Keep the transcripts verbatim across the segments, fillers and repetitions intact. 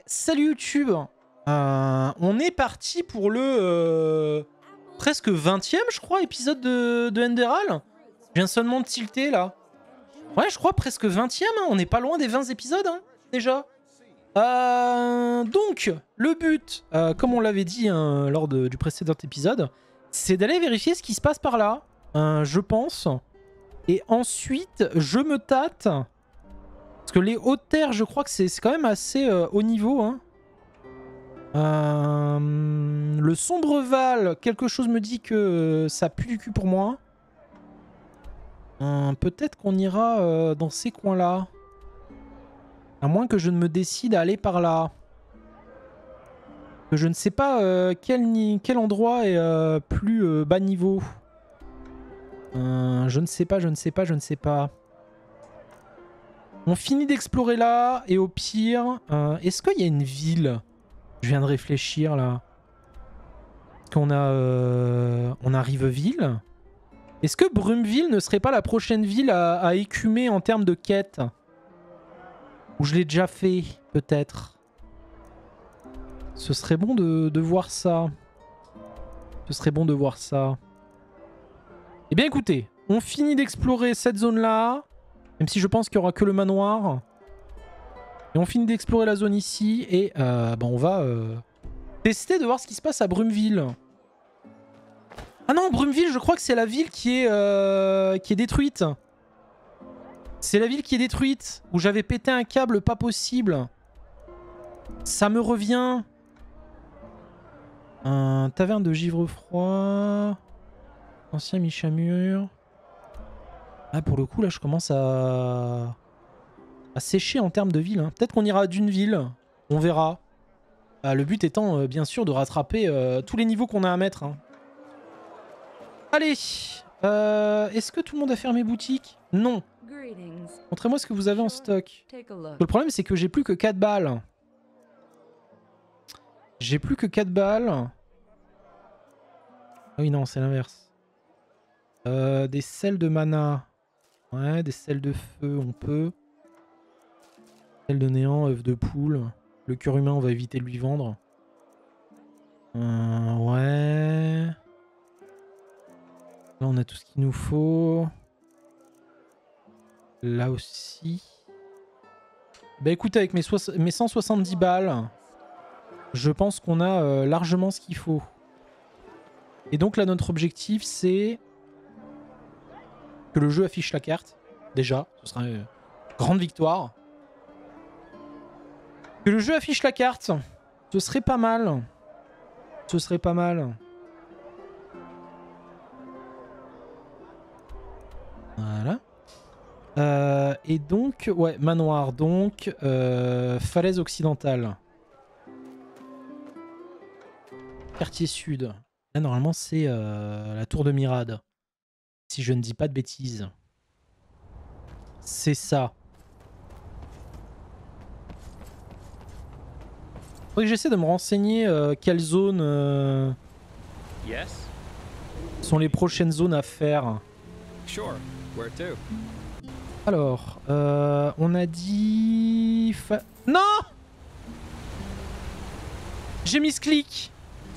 salut YouTube. Euh, on est parti pour le euh, presque vingtième, je crois, épisode de, de Enderal. Je viens seulement de tilter là. Ouais, je crois presque vingtième, hein. On n'est pas loin des vingt épisodes hein, déjà. Euh, donc, le but, euh, comme on l'avait dit hein, lors de, du précédent épisode, c'est d'aller vérifier ce qui se passe par là, euh, je pense. Et ensuite, je me tâte. Parce que les hautes terres, je crois que c'est quand même assez euh, haut niveau. Hein. Euh, le Sombreval, quelque chose me dit que euh, ça pue du cul pour moi. Euh, Peut-être qu'on ira euh, dans ces coins-là. À moins que je ne me décide à aller par là. Que je ne sais pas euh, quel, quel endroit est euh, plus euh, bas niveau. Euh, je ne sais pas, je ne sais pas, je ne sais pas. On finit d'explorer là, et au pire, euh, est-ce qu'il y a une ville? Je viens de réfléchir là. Qu'on a, euh, on a Riveville. Est-ce que Brumeville ne serait pas la prochaine ville à, à écumer en termes de quête? Ou je l'ai déjà fait, peut-être. Ce serait bon de, de voir ça. Ce serait bon de voir ça. Eh bien écoutez, on finit d'explorer cette zone-là. Même si je pense qu'il n'y aura que le manoir. Et on finit d'explorer la zone ici. Et euh, bah on va euh, tester de voir ce qui se passe à Brumeville. Ah non, Brumeville, je crois que c'est la ville qui est, euh, qui est détruite. C'est la ville qui est détruite. Où j'avais pété un câble pas possible. Ça me revient. Un taverne de Givrefroid. Ancien Michamur. Ah, pour le coup, là, je commence à, à sécher en termes de ville. Hein. Peut-être qu'on ira d'une ville. On verra. Ah, le but étant, euh, bien sûr, de rattraper euh, tous les niveaux qu'on a à mettre. Hein. Allez. Euh, Est-ce que tout le monde a fermé boutique? Non. Montrez-moi ce que vous avez en stock. Le problème, c'est que j'ai plus que quatre balles. J'ai plus que quatre balles. Ah oui, non, c'est l'inverse. Euh, des sels de mana. Ouais, des sels de feu, on peut. Sels de néant, œufs de poule. Le cœur humain, on va éviter de lui vendre. Euh, ouais. Là, on a tout ce qu'il nous faut. Là aussi. Bah écoute, avec mes, mes cent soixante-dix balles, je pense qu'on a euh, largement ce qu'il faut. Et donc là, notre objectif, c'est que le jeu affiche la carte. Déjà, ce sera une grande victoire. Que le jeu affiche la carte, ce serait pas mal. Ce serait pas mal. Voilà. Euh, et donc, ouais, manoir, donc, euh, falaise occidentale. Quartier sud. Là, normalement, c'est euh, la tour de Mirade. Si je ne dis pas de bêtises. C'est ça. Faudrait que j'essaie de me renseigner euh, quelles zones euh, yes. sont les prochaines zones à faire. Sure. Where to? Alors, euh, on a dit... Fa... Non! J'ai mis ce clic.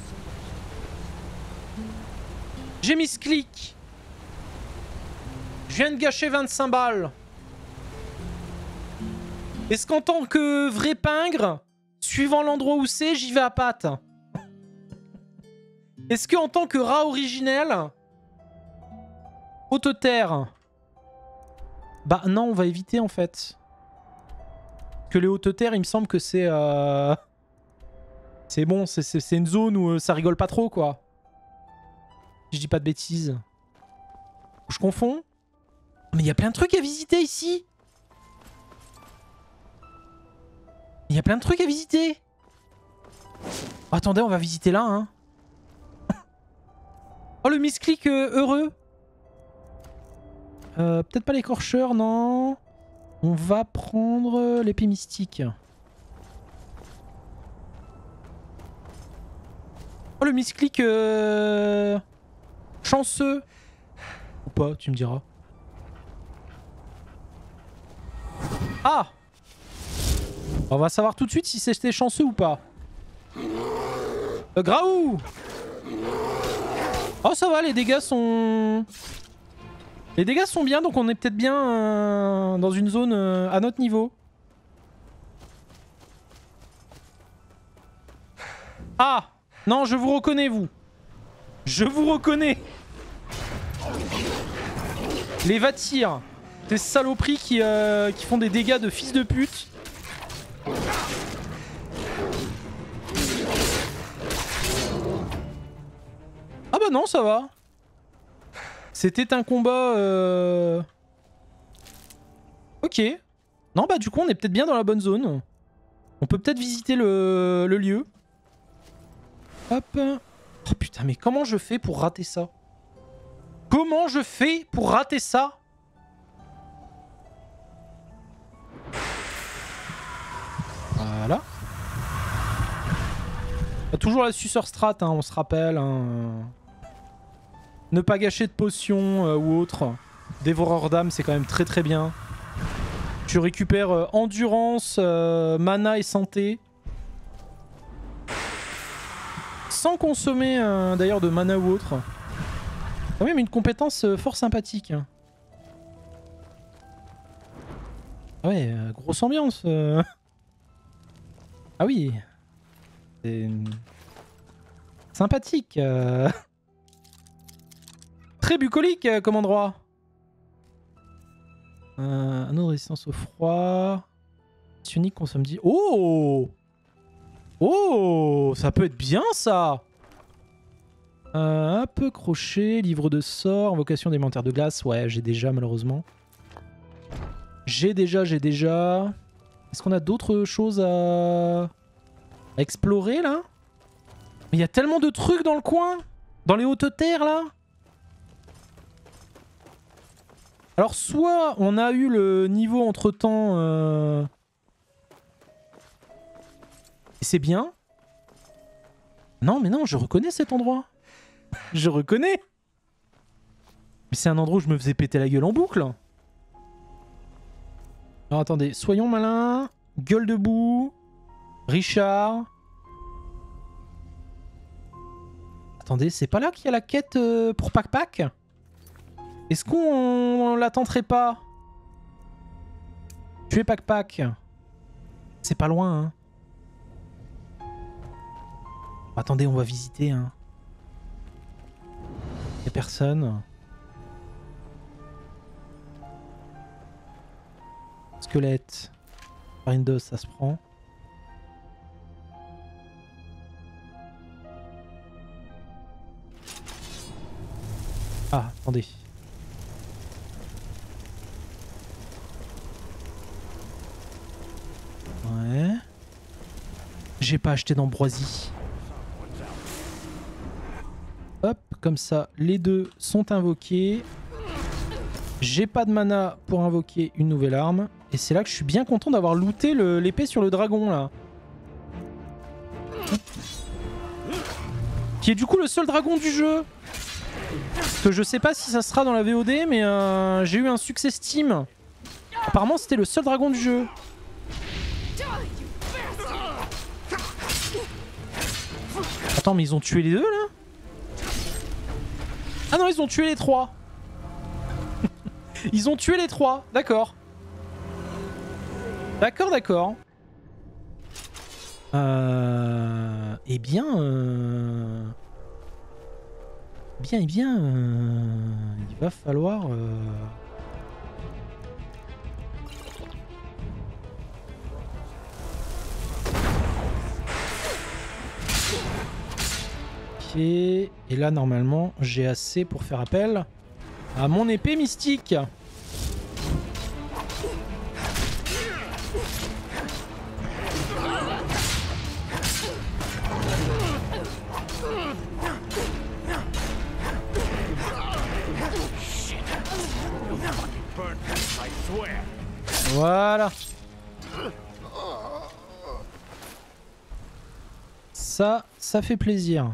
J'ai mis ce clic. Je viens de gâcher vingt-cinq balles. Est-ce qu'en tant que vrai pingre, suivant l'endroit où c'est, j'y vais à pattes? Est-ce qu'en tant que rat originel, haute terre? Bah non, on va éviter en fait. Que les hautes terres, il me semble que c'est... Euh... C'est bon, c'est une zone où ça rigole pas trop quoi. Je dis pas de bêtises. Je confonds? Mais il y a plein de trucs à visiter ici. Il y a plein de trucs à visiter. Oh, attendez, on va visiter là. Hein. Oh, le misclick euh, heureux. Euh, Peut-être pas l'écorcheur, non. On va prendre l'épée mystique. Oh, le misclick euh... chanceux. Ou pas, tu me diras. Ah! On va savoir tout de suite si c'était chanceux ou pas. Euh, Graou! Oh ça va, les dégâts sont... Les dégâts sont bien, donc on est peut-être bien euh, dans une zone euh, à notre niveau. Ah! Non, je vous reconnais, vous. Je vous reconnais. Les Vatirs. Des saloperies qui, euh, qui font des dégâts de fils de pute. Ah bah non, ça va. C'était un combat... Euh... Ok. Non, bah du coup, on est peut-être bien dans la bonne zone. On peut peut-être visiter le, le lieu. Hop. Oh putain, mais comment je fais pour rater ça? Comment je fais pour rater ça? Voilà. Il y a toujours la suceur strat, hein, on se rappelle. Hein. Ne pas gâcher de potions euh, ou autre. Dévoreur d'âme, c'est quand même très très bien. Tu récupères euh, endurance, euh, mana et santé. Sans consommer euh, d'ailleurs de mana ou autre. Quand même une compétence euh, fort sympathique. Ah ouais, euh, grosse ambiance. Euh... Ah oui. C'est sympathique. Euh... Très bucolique euh, comme endroit. Euh, un autre résistance au froid. Unique consomme dix. Oh! Oh! Ça peut être bien ça! Euh, un peu crochet, livre de sorts, invocation d'élémentaire de glace. Ouais, j'ai déjà malheureusement. J'ai déjà, j'ai déjà. Est-ce qu'on a d'autres choses à... à explorer là? Mais il y a tellement de trucs dans le coin! Dans les hautes terres là! Alors soit on a eu le niveau entre temps... Euh... Et c'est bien. Non mais non, je reconnais cet endroit. Je reconnais. Mais c'est un endroit où je me faisais péter la gueule en boucle. Alors attendez, soyons malins. Gueule debout. Richard. Attendez, c'est pas là qu'il y a la quête euh, pour Pac Pac? Est-ce qu'on la tenterait pas? Tuer Pac Pac. C'est pas loin, hein. Attendez, on va visiter, hein. Y'a personne. Squelette. Farine d'os, ça se prend. Ah, attendez. Ouais. J'ai pas acheté d'ambroisie. Hop, comme ça, les deux sont invoqués. J'ai pas de mana pour invoquer une nouvelle arme. Et c'est là que je suis bien content d'avoir looté l'épée sur le dragon, là. Qui est du coup le seul dragon du jeu. Parce que je sais pas si ça sera dans la V O D, mais euh, j'ai eu un succès Steam. Apparemment, c'était le seul dragon du jeu. Attends, mais ils ont tué les deux, là? Ah non, ils ont tué les trois. Ils ont tué les trois, d'accord. D'accord, d'accord. Euh... Eh bien... Euh... Bien, eh bien... Euh... Il va falloir... Euh... Ok. Et là, normalement, j'ai assez pour faire appel à mon épée mystique. Voilà. Ça, ça fait plaisir.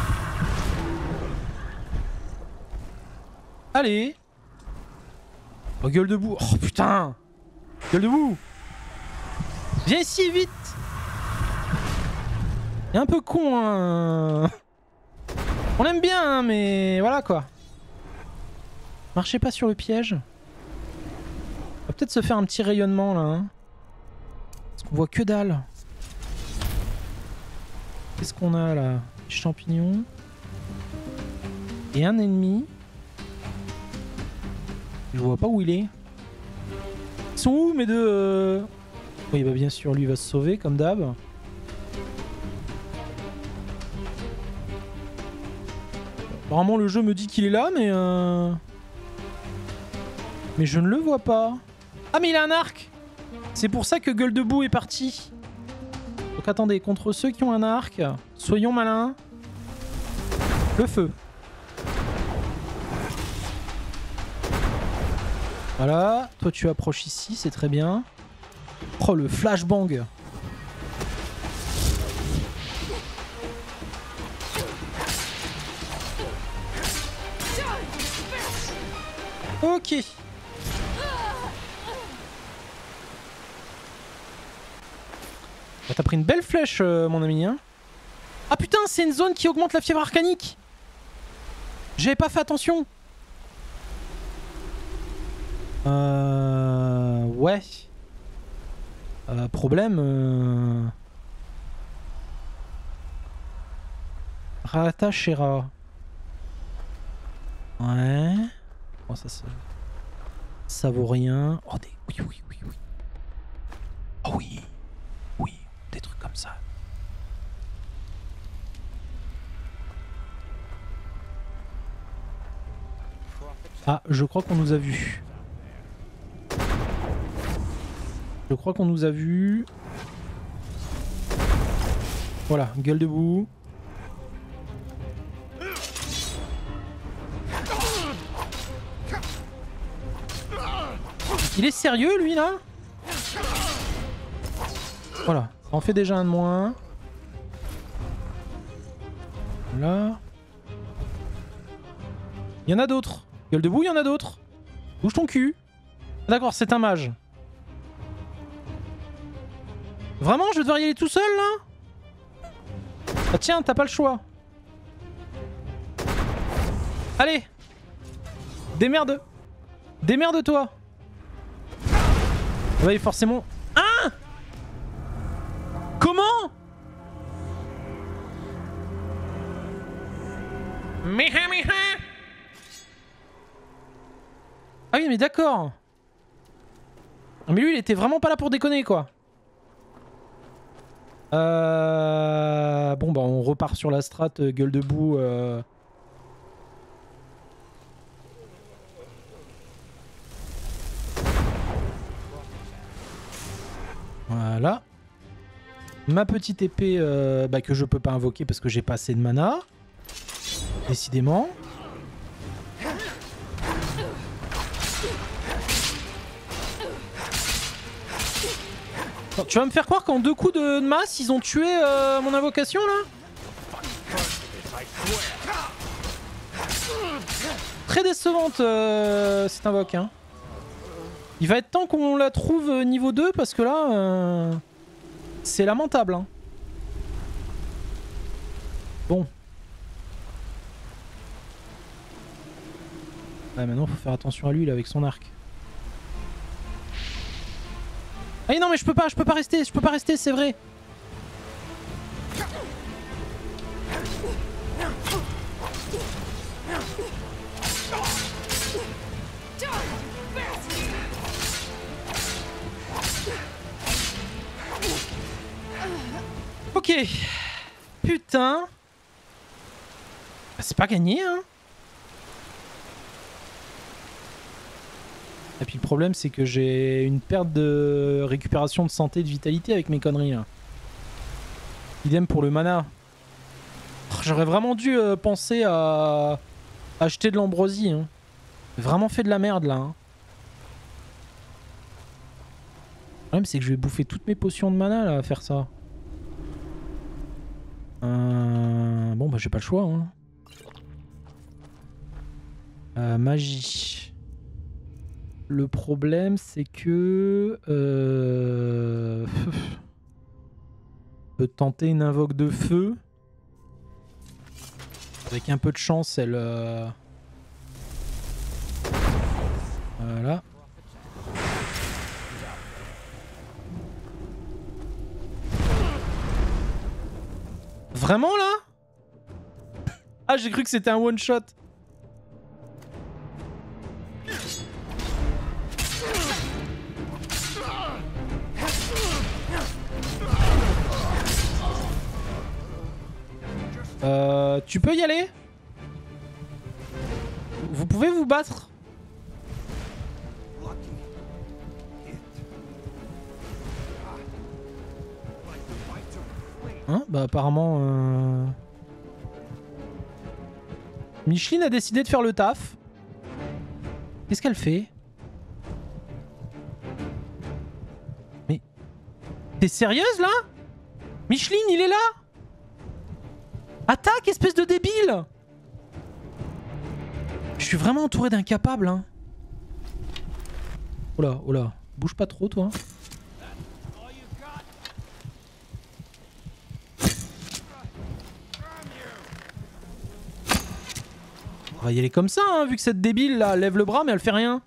Allez. Oh, gueule debout. Oh putain. Gueule debout. Viens ici, vite. Il est un peu con, hein. On l'aime bien, hein, mais voilà quoi. Marchez pas sur le piège. On va peut-être se faire un petit rayonnement là. Hein. Parce qu'on voit que dalle. Qu'est-ce qu'on a là? Champignons. Et un ennemi. Je vois pas où il est. Ils sont où mes deux euh... Oui bah bien sûr lui va se sauver comme d'hab. Apparemment le jeu me dit qu'il est là mais euh... mais je ne le vois pas. Ah mais il a un arc. C'est pour ça que Gueule debout est parti. Donc attendez, contre ceux qui ont un arc, soyons malins. Le feu. Voilà, toi tu approches ici, c'est très bien. Oh le flashbang. Ok. Bah, t'as pris une belle flèche euh, mon ami hein. Ah putain c'est une zone qui augmente la fièvre arcanique. J'avais pas fait attention. Euh... Ouais. Euh, problème... Euh... Rata Shera. Ouais. Bon ça ça... Ça vaut rien. Oh des... Oui oui oui oui. Oh oui. Oui. Des trucs comme ça. Ah je crois qu'on nous a vus. Je crois qu'on nous a vus. Voilà, gueule debout. Il est sérieux lui là? Voilà, ça en fait déjà un de moins. Là. Il y en a d'autres. Gueule debout, il y en a d'autres. Bouge ton cul. D'accord, c'est un mage. Vraiment, je vais devoir y aller tout seul là? Ah tiens, t'as pas le choix. Allez. Démerde. Démerde-toi. Ah bah forcément... Hein? Comment? Miha miha. Ah oui mais d'accord. Mais lui il était vraiment pas là pour déconner quoi. Euh... Bon bah on repart sur la strat euh, gueule debout. Euh... Voilà. Ma petite épée euh, bah, que je peux pas invoquer parce que j'ai pas assez de mana. Décidément. Tu vas me faire croire qu'en deux coups de masse, ils ont tué euh, mon invocation là? Très décevante euh, cette invoque. Hein. Il va être temps qu'on la trouve niveau deux parce que là, euh, c'est lamentable. Hein. Bon. Ouais, maintenant faut faire attention à lui là avec son arc. Ah non mais je peux pas, je peux pas rester, je peux pas rester, c'est vrai. Ok. Putain. Bah, c'est pas gagné hein. Et puis le problème c'est que j'ai une perte de récupération de santé et de vitalité avec mes conneries là. Idem pour le mana. J'aurais vraiment dû euh, penser à acheter de l'ambroisie. Hein. J'ai vraiment fait de la merde là. Hein. Le problème c'est que je vais bouffer toutes mes potions de mana là à faire ça. Euh... Bon bah j'ai pas le choix. Hein. Euh, magie. Le problème, c'est que... Euh... On peut tenter une invoque de feu. Avec un peu de chance, elle... Euh... Voilà. Vraiment là? Ah, j'ai cru que c'était un one shot. Euh, tu peux y aller? Vous pouvez vous battre? Hein? Bah apparemment... Euh... Micheline a décidé de faire le taf. Qu'est-ce qu'elle fait? Mais... T'es sérieuse là? Micheline, il est là? Attaque, espèce de débile! Je suis vraiment entouré d'incapables, hein. Oh là, oh là. Bouge pas trop, toi. On va y aller comme ça, hein, vu que cette débile là lève le bras mais elle fait rien.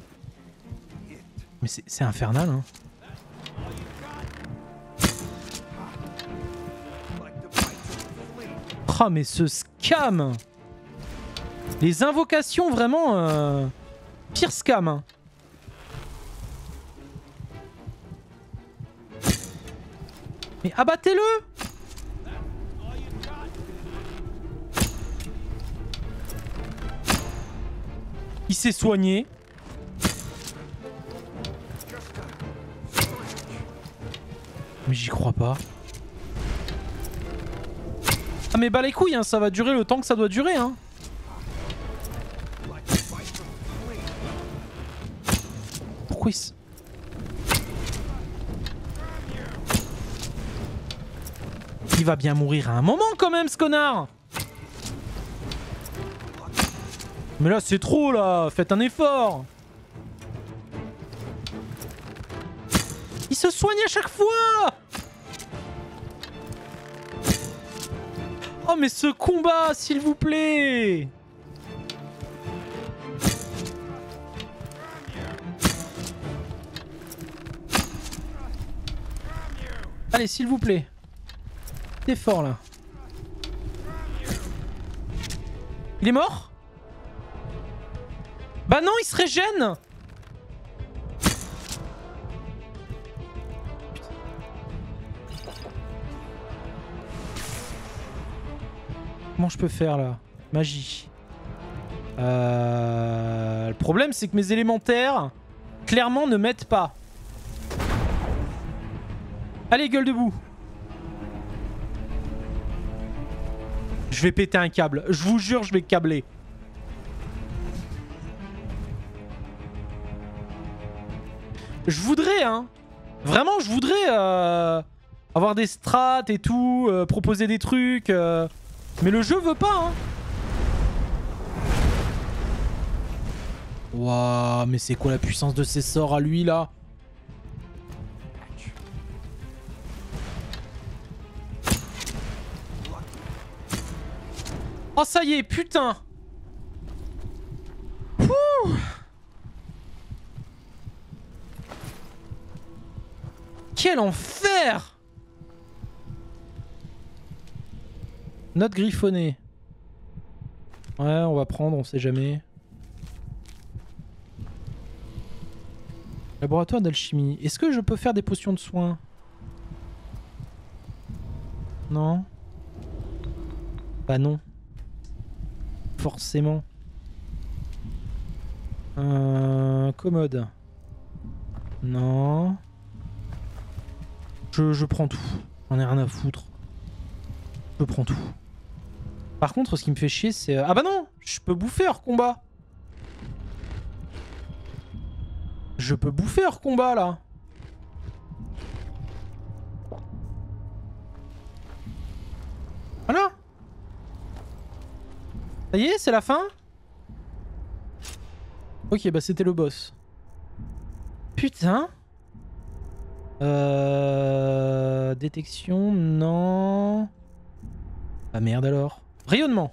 Mais c'est infernal, hein. Oh mais ce scam! Les invocations vraiment... Euh... Pire scam, hein. Mais abattez-le! Il s'est soigné. Mais j'y crois pas. Ah mais bah les couilles, hein, ça va durer le temps que ça doit durer, hein. Pourquoi il s... Il va bien mourir à un moment quand même, ce connard. Mais là c'est trop là, faites un effort. Il se soigne à chaque fois. Oh mais ce combat, s'il vous plaît. Allez, s'il vous plaît. T'es fort là. Il est mort? Bah non, il se régène. Comment je peux faire là? Magie. Euh... Le problème c'est que mes élémentaires clairement ne m'aident pas. Allez, gueule debout. Je vais péter un câble. Je vous jure, je vais câbler. Je voudrais, hein. Vraiment, je voudrais euh, avoir des strats et tout, euh, proposer des trucs. Euh, mais le jeu veut pas, hein. Waouh, mais c'est quoi la puissance de ces sorts à lui, là? Oh, ça y est, putain. Ouh. Quel enfer! Note griffonnée. Ouais, on va prendre, on sait jamais. Laboratoire d'alchimie. Est-ce que je peux faire des potions de soins? Non. Bah non. Forcément. Euh, commode. Non. Je, je prends tout. J'en ai rien à foutre. Je prends tout. Par contre, ce qui me fait chier, c'est... Ah bah non! Je peux bouffer hors combat. Je peux bouffer hors combat, là. Voilà. Ça y est, c'est la fin? Ok, bah c'était le boss. putain. Euh... Détection, non. Ah merde alors. Rayonnement.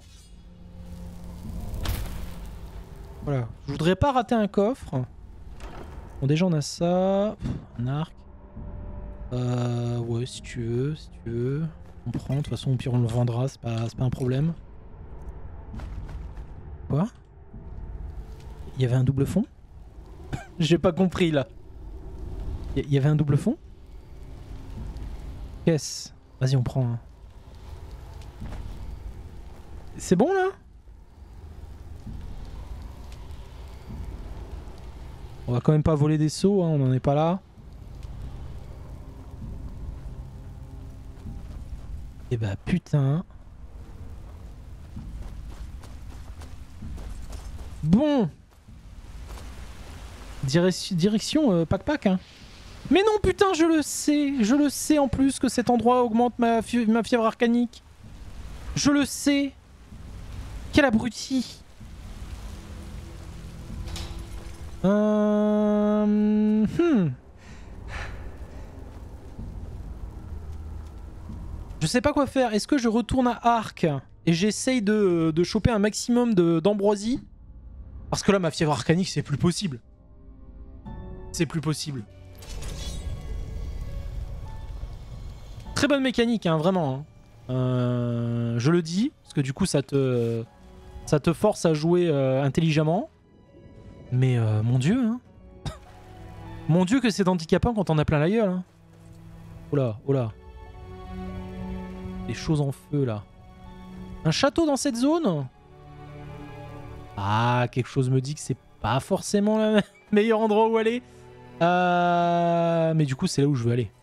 Voilà. Je voudrais pas rater un coffre. Bon déjà on a ça. Pff, un arc. Euh... Ouais si tu veux, si tu veux. On prend, de toute façon au pire on le vendra, c'est pas, c'est pas un problème. Quoi? Il y avait un double fond? J'ai pas compris là. Il y avait un double fond? Qu'est-ce? Vas-y on prend. Hein. C'est bon là? On va quand même pas voler des seaux, hein, on n'en est pas là. Et bah putain. Bon. Direction, direction euh, Pac Pac. Hein. Mais non putain je le sais. Je le sais en plus que cet endroit augmente ma, fi ma fièvre arcanique. Je le sais. Quel abruti. Euh... Hmm. Je sais pas quoi faire. Est-ce que je retourne à Arc et j'essaye de, de choper un maximum d'ambroisie? Parce que là, ma fièvre arcanique, c'est plus possible. C'est plus possible. Très bonne mécanique, hein, vraiment. Hein. Euh, je le dis, parce que du coup, ça te, ça te force à jouer euh, intelligemment. Mais euh, mon dieu, hein. Mon dieu que c'est handicapant quand on a plein la gueule. Hein. Oh là, oh là. Des choses en feu là. Un château dans cette zone? Ah, quelque chose me dit que c'est pas forcément le meilleur endroit où aller. Euh... Mais du coup, c'est là où je veux aller.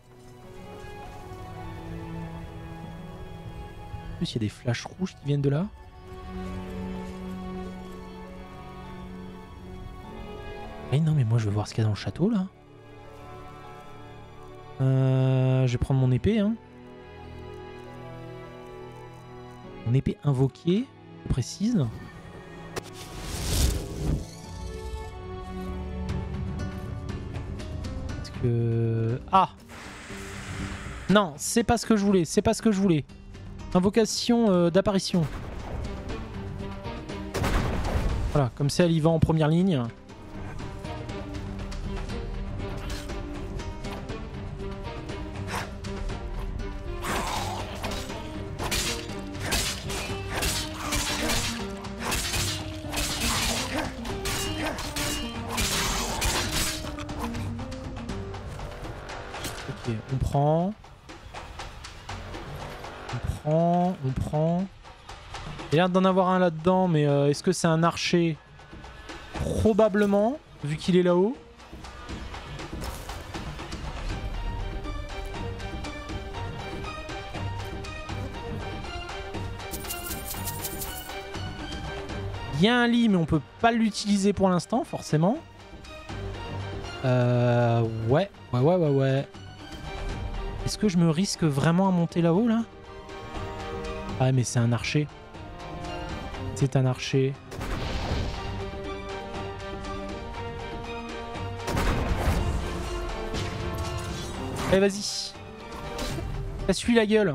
En plus, il y a des flashs rouges qui viennent de là. Eh non, mais moi je veux voir ce qu'il y a dans le château là. Euh... Je vais prendre mon épée, hein. Mon épée invoquée, je précise. Parce que... Ah! Non, c'est pas ce que je voulais, c'est pas ce que je voulais. Invocation euh, d'apparition. Voilà, comme ça elle y va en première ligne. Ok, on prend. On prend, on prend. Il y a l'air d'en avoir un là-dedans, mais euh, est-ce que c'est un archer? Probablement, vu qu'il est là-haut. Il y a un lit, mais on peut pas l'utiliser pour l'instant, forcément. Euh... Ouais, ouais, ouais, ouais, ouais. Est-ce que je me risque vraiment à monter là-haut, là? Ah, mais c'est un archer. C'est un archer. Allez, vas-y. Casse-lui la gueule.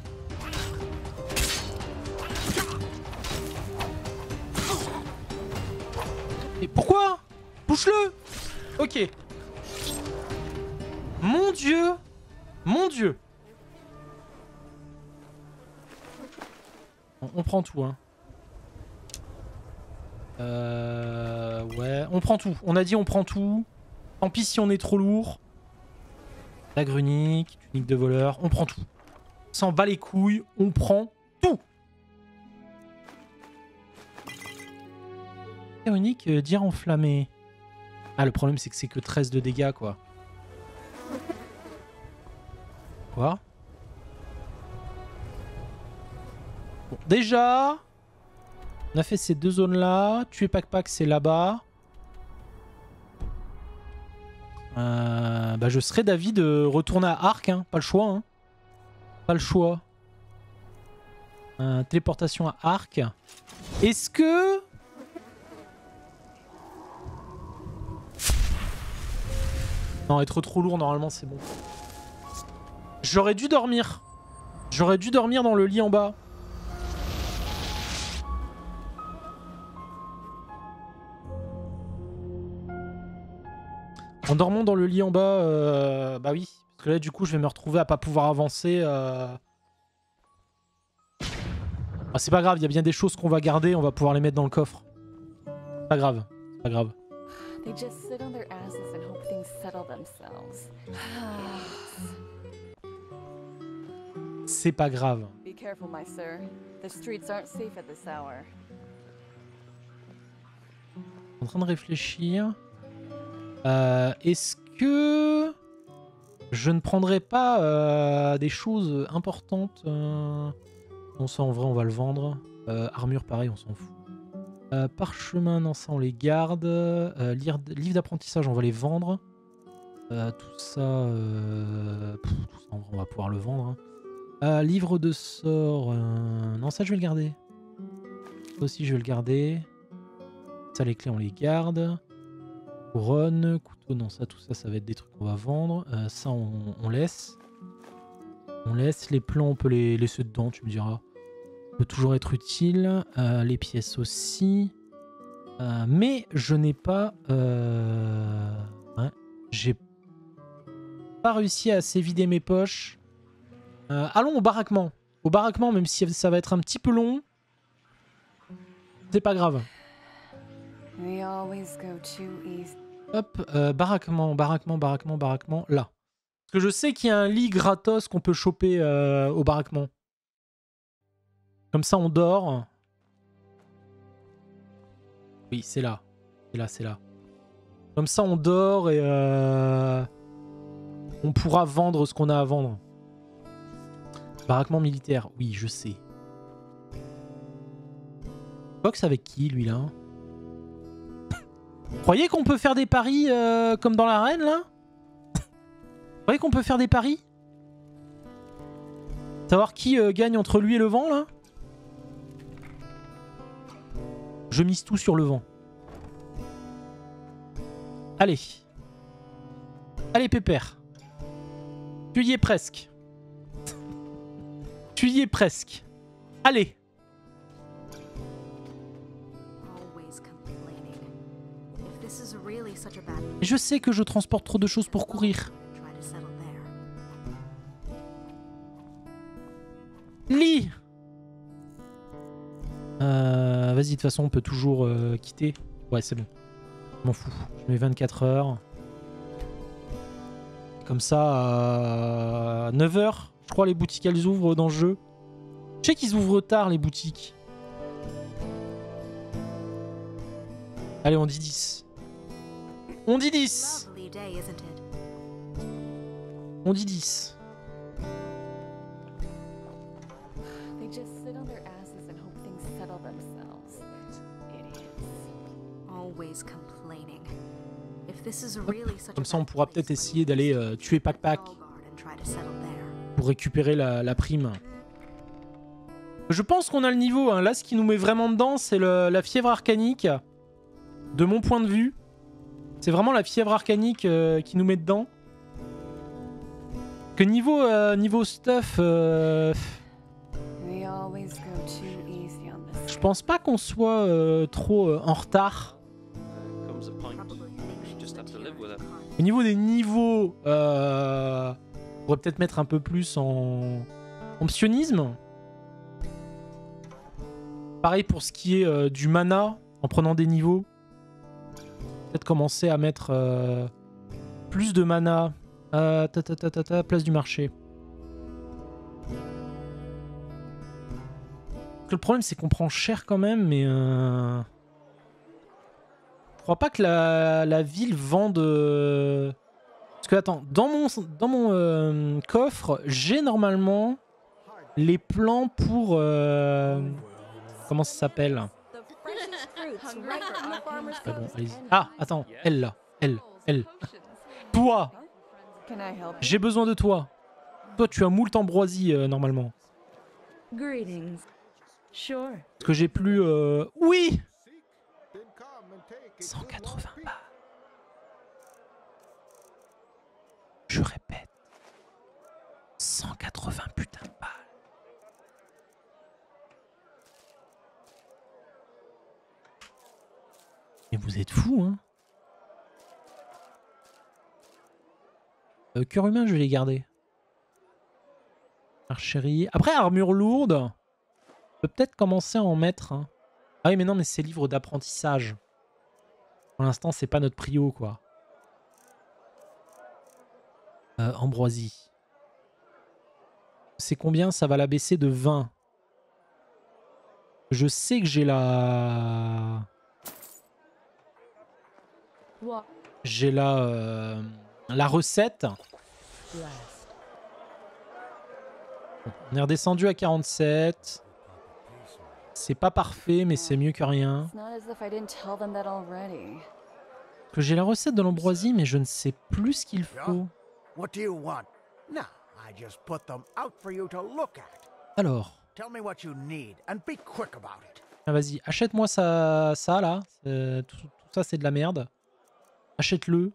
Et pourquoi? Pousse-le. Ok. Mon dieu. Mon dieu. On, on prend tout, hein. Euh... Ouais, on prend tout. On a dit on prend tout. Tant pis si on est trop lourd. Dagre unique, tunique de voleur, on prend tout. S'en bat les couilles, on prend tout. Unique, euh, dire enflammé. Ah, le problème c'est que c'est que treize de dégâts, quoi. Quoi? Bon, déjà, on a fait ces deux zones-là. Tuer Pac Pac, c'est là-bas. Euh, bah je serais d'avis de retourner à Arc, hein. Pas le choix. Hein. Pas le choix. Euh, téléportation à Arc. Est-ce que... Non, être trop lourd, normalement, c'est bon. J'aurais dû dormir. J'aurais dû dormir dans le lit en bas. En dormant dans le lit en bas, euh, bah oui. Parce que là, du coup, je vais me retrouver à pas pouvoir avancer. Euh... Ah, c'est pas grave, il y a bien des choses qu'on va garder, on va pouvoir les mettre dans le coffre. Pas grave, pas grave. They just sit on their asses and hope things settle themselves. C'est pas grave. Be careful, my sir. The streets aren't safe at this hour. En train de réfléchir. Euh, Est-ce que je ne prendrais pas euh, des choses importantes euh... Non, ça en vrai on va le vendre. Euh, armure pareil, on s'en fout. Euh, parchemin, non ça on les garde. Euh, livre d'apprentissage, on va les vendre. Euh, tout ça, euh... Pff, tout ça en vrai on va pouvoir le vendre. Hein. Euh, livre de sort, euh... non ça je vais le garder. Ça aussi je vais le garder. Ça les clés on les garde. Couronne, couteau, non ça tout ça ça va être des trucs qu'on va vendre. Euh, ça on, on laisse. On laisse les plans, on peut les laisser dedans, tu me diras. Ça peut toujours être utile. Euh, les pièces aussi. Euh, mais je n'ai pas... Euh... Hein, j'ai pas réussi à assez vider mes poches. Euh, allons au baraquement. Au baraquement, même si ça va être un petit peu long. C'est pas grave. We always go too easy. Hop, euh, baraquement, baraquement, baraquement, baraquement. Là. Parce que je sais qu'il y a un lit gratos qu'on peut choper euh, au baraquement. Comme ça, on dort. Oui, c'est là. C'est là, c'est là. Comme ça, on dort et euh, on pourra vendre ce qu'on a à vendre. Baraquement militaire. Oui, je sais. Box avec qui, lui, là? Vous croyez qu'on peut faire des paris euh, comme dans l'arène, là? Vous croyez qu'on peut faire des paris? Savoir qui euh, gagne entre lui et le vent, là? Je mise tout sur le vent. Allez. Allez, Pépère. Tu y es presque. Tu y es presque. Allez. Je sais que je transporte trop de choses pour courir. Lis. Euh, Vas-y, de toute façon, on peut toujours euh, quitter. Ouais, c'est bon. Je m'en fous. Je mets vingt-quatre heures. Comme ça, à neuf heures, je crois, les boutiques, elles ouvrent dans le jeu. Je sais qu'ils ouvrent tard, les boutiques. Allez, on dit dix. On dit dix. On dit dix. They just sit on their asses and hope things settle themselves. Idiots. Always complaining. If this is really such Comme ça, on pourra peut-être essayer d'aller euh, tuer Pac Pac pour récupérer la, la prime. Je pense qu'on a le niveau. Hein. Là, ce qui nous met vraiment dedans, c'est la fièvre arcanique. De mon point de vue. C'est vraiment la fièvre arcanique euh, qui nous met dedans. Que niveau, euh, niveau stuff... Euh, je pense pas qu'on soit euh, trop euh, en retard. Au niveau des niveaux, euh, on pourrait peut-être mettre un peu plus en optionnisme. Pareil pour ce qui est euh, du mana, en prenant des niveaux. Peut-être commencer à mettre euh, plus de mana. Euh, ta, ta, ta, ta, ta, place du marché. Le problème, c'est qu'on prend cher quand même, mais... Euh... Je crois pas que la, la ville vende... Euh... Parce que, attends, dans mon, dans mon euh, coffre, j'ai normalement les plans pour... Euh... Comment ça s'appelle? Ah, bon, ah, attends, elle là, elle, elle. Toi, j'ai besoin de toi. Toi, tu as moult ambroisie euh, normalement. Parce que j'ai plus... Euh... Oui, cent quatre-vingts balles. Je répète. cent quatre-vingts putains de balles. Mais vous êtes fous, hein. Euh, cœur humain, je vais les garder. Archerie. Après, armure lourde. On peut peut-être commencer à en mettre. Hein. Ah oui, mais non, mais c'est livre d'apprentissage. Pour l'instant, c'est pas notre prio, quoi. Euh, ambroisie. C'est combien? Ça va la baisser de vingt. Je sais que j'ai la... J'ai la... Euh... La recette. On est redescendu à quarante-sept. C'est pas parfait, mais c'est mieux que rien. Que j'ai la recette de l'ambroisie, mais je ne sais plus ce qu'il faut. Alors. Ah, vas-y, achète-moi ça, ça là. Tout, tout ça, c'est de la merde. Achète-le.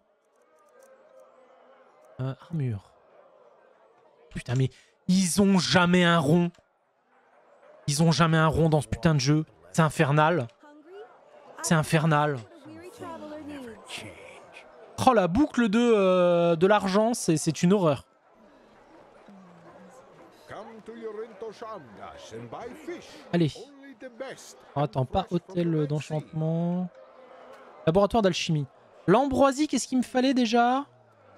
Euh, armure. Putain, mais ils ont jamais un rond. Ils ont jamais un rond dans ce putain de jeu. C'est infernal. C'est infernal. Oh, la boucle de, euh, de l'argent, c'est une horreur. Allez. Oh, attends, pas hôtel d'enchantement. Laboratoire d'alchimie. L'ambroisie, qu'est-ce qu'il me fallait déjà?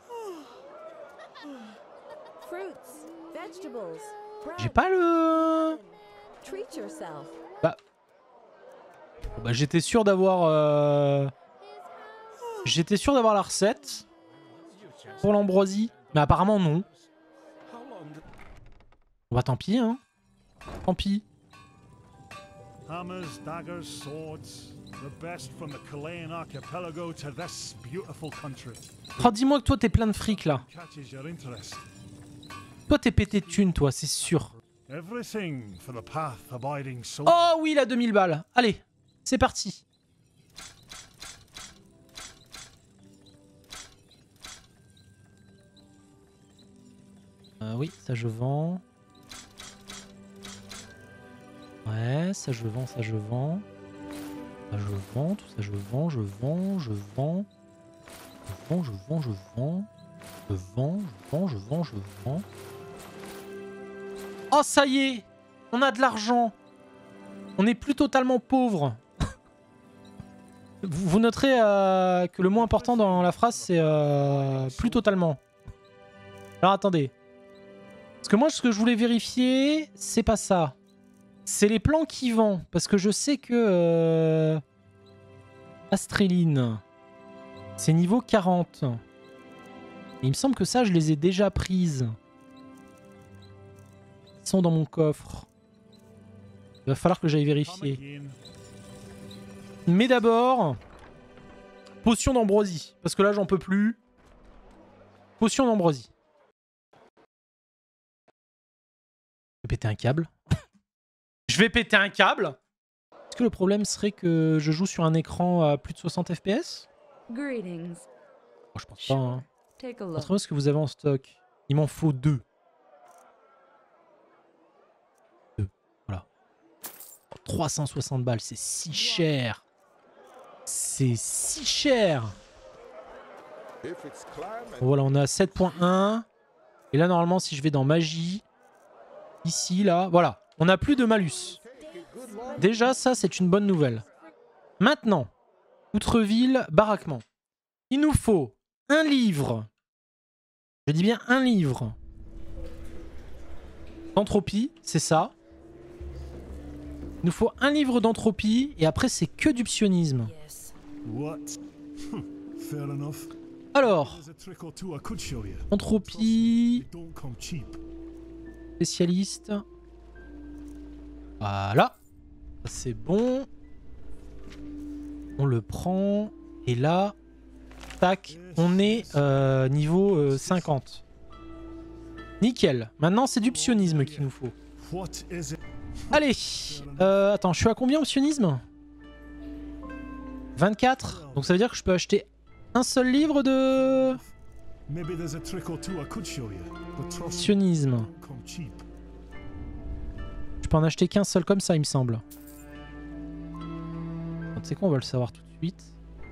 J'ai pas le... Bah, bah j'étais sûr d'avoir... Euh... J'étais sûr d'avoir la recette pour l'ambroisie. Mais apparemment non. Bah tant pis, hein. Tant pis. Hammers, daggers, swords, the best from the Chilean archipelago to this beautiful country. Oh, dis-moi que toi t'es plein de fric là. Toi t'es pété de thunes, toi, c'est sûr. Oh oui, la deux mille balles. Allez, c'est parti. Euh, oui, ça je vends. Ouais, ça je vends, ça je vends. Ça je vends, tout ça je vends, je vends, je vends. Je vends, je vends, je vends. Je vends, je vends, je vends, je vends. Oh, ça y est! On a de l'argent! On n'est plus totalement pauvre. Vous noterez euh, que le mot important dans la phrase, c'est euh, plus totalement. Alors attendez. Parce que moi, ce que je voulais vérifier, c'est pas ça. C'est les plans qui vendent. Parce que je sais que... Euh, Astréline, c'est niveau quarante. Et il me semble que ça, je les ai déjà prises. Ils sont dans mon coffre. Il va falloir que j'aille vérifier. Mais d'abord, potion d'ambroisie. Parce que là, j'en peux plus. Potion d'ambroisie. Je vais péter un câble. Je vais péter un câble. Est-ce que le problème serait que je joue sur un écran à plus de soixante F P S? Oh, je pense pas. Hein. Montrez-moi ce que vous avez en stock. Il m'en faut deux. Deux. Voilà. trois cent soixante balles, c'est si cher. C'est si cher. Voilà, on est à sept point un. Et là, normalement, si je vais dans magie, ici, là, voilà. On n'a plus de malus. Déjà, ça, c'est une bonne nouvelle. Maintenant, Outreville, baraquement. Il nous faut un livre. Je dis bien un livre. D'entropie, c'est ça. Il nous faut un livre d'entropie et après, c'est que du psionisme. Alors, entropie, spécialiste. Voilà. C'est bon. On le prend. Et là, tac, on est euh, niveau euh, cinquante. Nickel. Maintenant, c'est du psionisme qu'il nous faut. Allez. Euh, attends, je suis à combien au psionisme? vingt-quatre. Donc ça veut dire que je peux acheter un seul livre de... Maybe there's a trick or two I could show you, but trust me, Sionisme. don't come cheap. Je peux en acheter qu'un seul comme ça, il me semble. Tu sais quoi, on va le savoir tout de suite.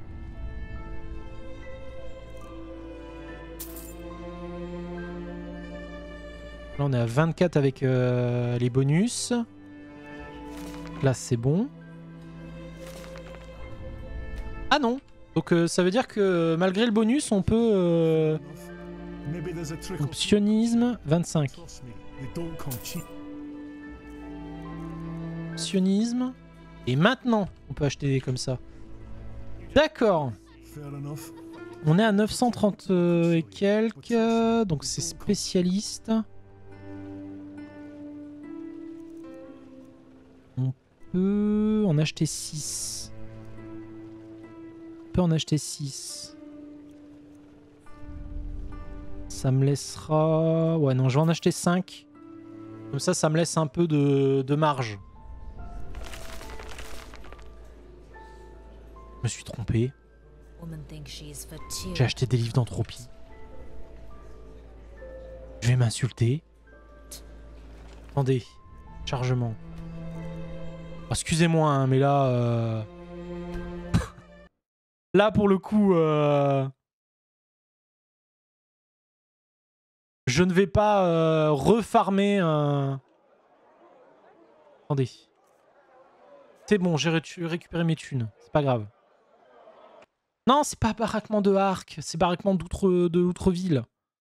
Là, on est à vingt-quatre avec euh, les bonus. Là, c'est bon. Ah non. Donc, euh, ça veut dire que malgré le bonus, on peut... Euh... Maybe there's a trick or two. Optionnisme, vingt-cinq. Trust me, they don't come cheap. Optionnisme. Et maintenant, on peut acheter des comme ça. D'accord. Fair enough. On est à neuf cent trente euh, et quelques. Donc, c'est spécialiste. On peut en acheter six. On peut en acheter six. Ça me laissera... Ouais, non, je vais en acheter cinq. Comme ça, ça me laisse un peu de, de marge. Je me suis trompé. J'ai acheté des livres d'entropie. Je vais m'insulter. Attendez. Chargement. Oh, excusez-moi, hein, mais là... Euh... là, pour le coup... Euh... Je ne vais pas euh, refarmer un... Attendez. C'est bon, j'ai ré récupéré mes thunes. C'est pas grave. Non, c'est pas baraquement de Arc. C'est baraquement d'outre de l'Outreville.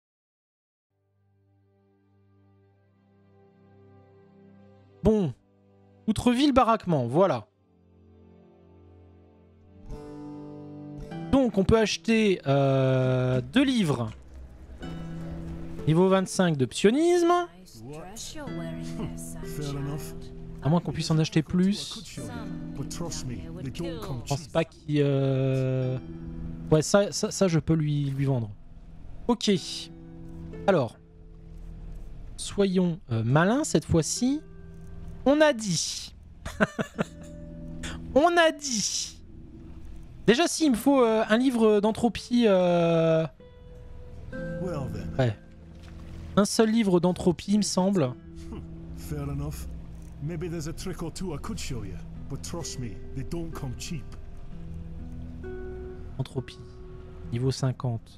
Bon. Outreville, baraquement. Voilà. Donc, on peut acheter euh, deux livres. Niveau vingt-cinq de psionisme. Fair enough. À moins qu'on puisse en acheter plus. But trust me, they don't come Je pense cheap. pas qu'il... Euh... Ouais, ça, ça, ça, je peux lui, lui vendre. Ok. Alors. Soyons euh, malins cette fois-ci. On a dit. On a dit. Déjà, si, il me faut euh, un livre d'entropie... Euh... Well then. Ouais. Un seul livre d'entropie, il me semble. Fair enough. Maybe there's a trick or two I could show you, but trust me, they don't come cheap. Entropie. Niveau cinquante.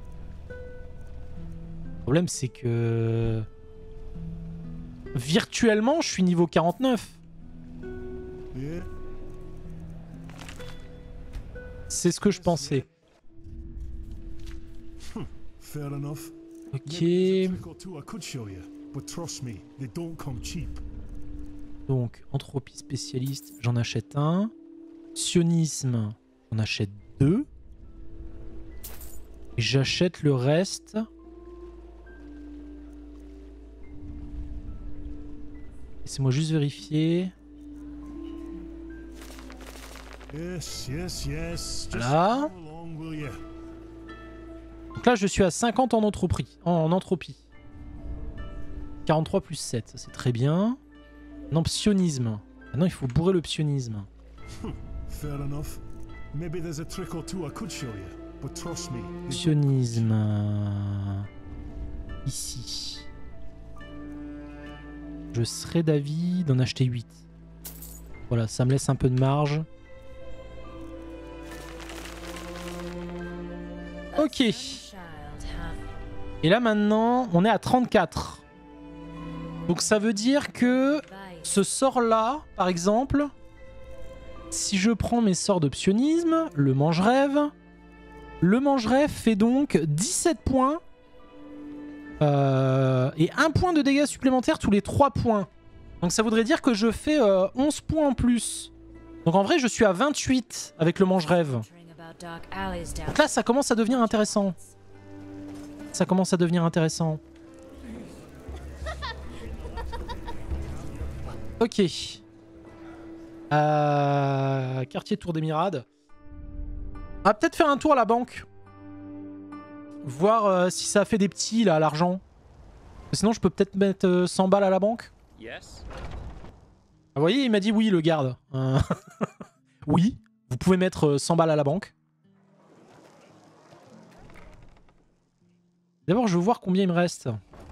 Le problème, c'est que... Virtuellement, je suis niveau quarante-neuf. Yeah. C'est ce que je pensais. Fair enough. Ok. Maybe there's a trick or two I could show you, but trust me, they don't come cheap. Donc, entropie spécialiste, j'en achète un. Sionisme, j'en achète deux. Et j'achète le reste. Laissez-moi juste vérifier. Yes, yes, yes. Just Voilà. come along, will you? Donc là, je suis à cinquante en entropie. En entropie. quarante-trois plus sept, ça c'est très bien. Non, psionisme. Maintenant, il faut bourrer le psionisme. Fair enough. Maybe there's a trick or two I could show you, but trust me. they Psionisme. euh, Ici. Je serais d'avis d'en acheter huit. Voilà, ça me laisse un peu de marge. Ok. Et là maintenant, on est à trente-quatre. Donc ça veut dire que ce sort-là, par exemple, si je prends mes sorts de psionisme, le mange-rêve, le mange-rêve fait donc dix-sept points euh, et un point de dégâts supplémentaires tous les trois points. Donc ça voudrait dire que je fais euh, onze points en plus. Donc en vrai, je suis à vingt-huit avec le mange-rêve. Donc là, ça commence à devenir intéressant. Ça commence à devenir intéressant. Ok. Euh, quartier Tour d'Emirade. On va peut-être faire un tour à la banque. Voir euh, si ça a fait des petits là, l'argent. Sinon, je peux peut-être mettre euh, cent balles à la banque. Yes. Ah, vous voyez, il m'a dit oui, le garde. Euh, oui, vous pouvez mettre euh, cent balles à la banque. D'abord, je veux voir combien il me reste.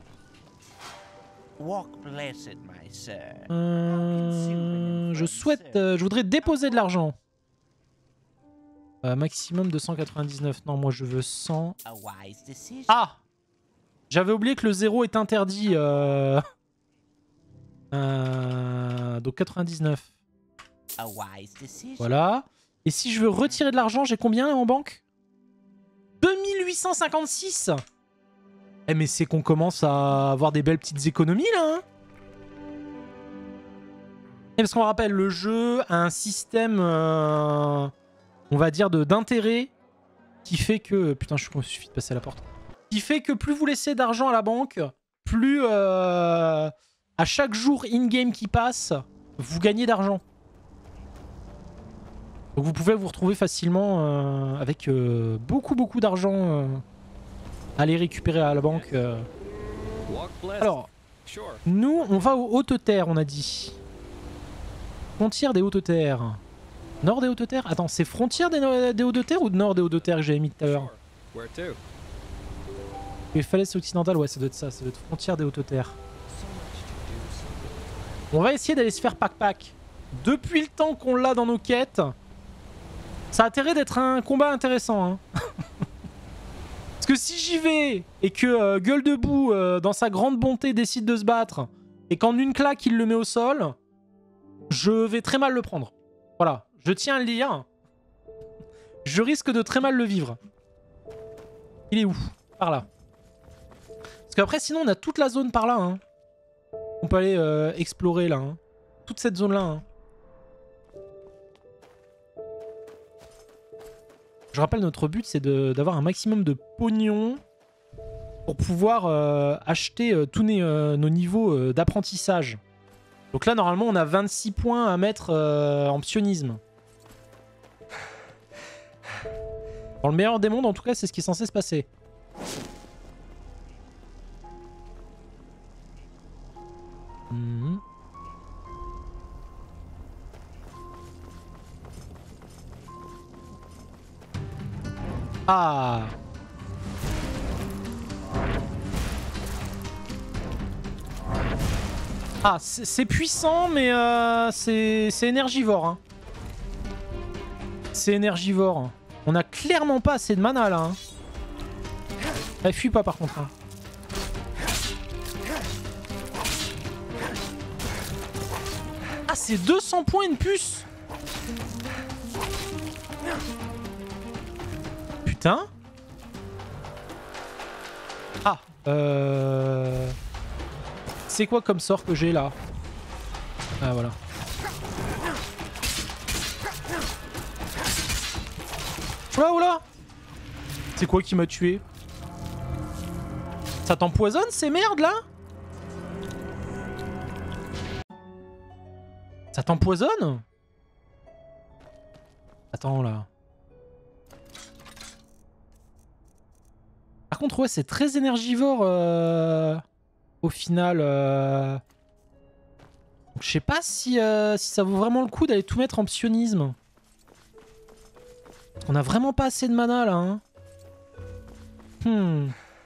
Walk blessed, my sir. Euh, je souhaite... Euh, je voudrais déposer de l'argent. Euh, maximum deux cent quatre-vingt-dix-neuf. Non, moi je veux cent. A wise decision. Ah! J'avais oublié que le zéro est interdit. Euh... Euh... Donc quatre-vingt-dix-neuf. A wise decision. Voilà. Et si je veux retirer de l'argent, j'ai combien en banque? deux mille huit cent cinquante-six. Eh mais c'est qu'on commence à avoir des belles petites économies là. Hein, et parce qu'on rappelle, le jeu a un système, euh, on va dire, de d'intérêt qui fait que... Putain, je me suffit de passer à la porte. Qui fait que plus vous laissez d'argent à la banque, plus euh, à chaque jour in-game qui passe, vous gagnez d'argent. Donc vous pouvez vous retrouver facilement euh, avec euh, beaucoup beaucoup d'argent euh, à aller récupérer à la banque. Euh. Walk blessed. Alors, Sure. nous on va aux hautes terres, on a dit. Frontière des hautes terres. Nord des hautes terres? Attends, c'est frontière des, des hautes terres ou nord des hautes terres que j'avais mis tout à l'heure? Sure. Where to? Les falaises occidentales, ouais, ça doit être ça, ça doit être frontière des hautes terres. On va essayer d'aller se faire pack-pack. Depuis le temps qu'on l'a dans nos quêtes, ça a intérêt d'être un combat intéressant. Hein. Parce que si j'y vais et que euh, Gueule de Boue, euh, dans sa grande bonté, décide de se battre et qu'en une claque, il le met au sol, je vais très mal le prendre. Voilà, je tiens à le dire. Je risque de très mal le vivre. Il est où? Par là. Parce qu'après, sinon, on a toute la zone par là. Hein. On peut aller euh, explorer là. Hein. Toute cette zone-là. Hein. Je rappelle, notre but, c'est d'avoir un maximum de pognon pour pouvoir euh, acheter euh, tous nos, euh, nos niveaux euh, d'apprentissage. Donc là, normalement, on a vingt-six points à mettre euh, en psionnisme. Dans le meilleur des mondes, en tout cas, c'est ce qui est censé se passer. Mmh. Ah. Ah, c'est puissant, mais euh, c'est énergivore. Hein. C'est énergivore. On a clairement pas assez de mana là. Hein. Elle fuit pas par contre. Hein. Ah, c'est deux cents points une puce. Putain. Ah, euh... c'est quoi comme sort que j'ai là? Ah, voilà. Oula, oula. C'est quoi qui m'a tué? Ça t'empoisonne ces merdes là? Ça t'empoisonne? Attends là. Par contre, ouais, c'est très énergivore euh, au final. Euh... Donc, je sais pas si, euh, si ça vaut vraiment le coup d'aller tout mettre en psionisme. On a vraiment pas assez de mana là. Hein. Hmm.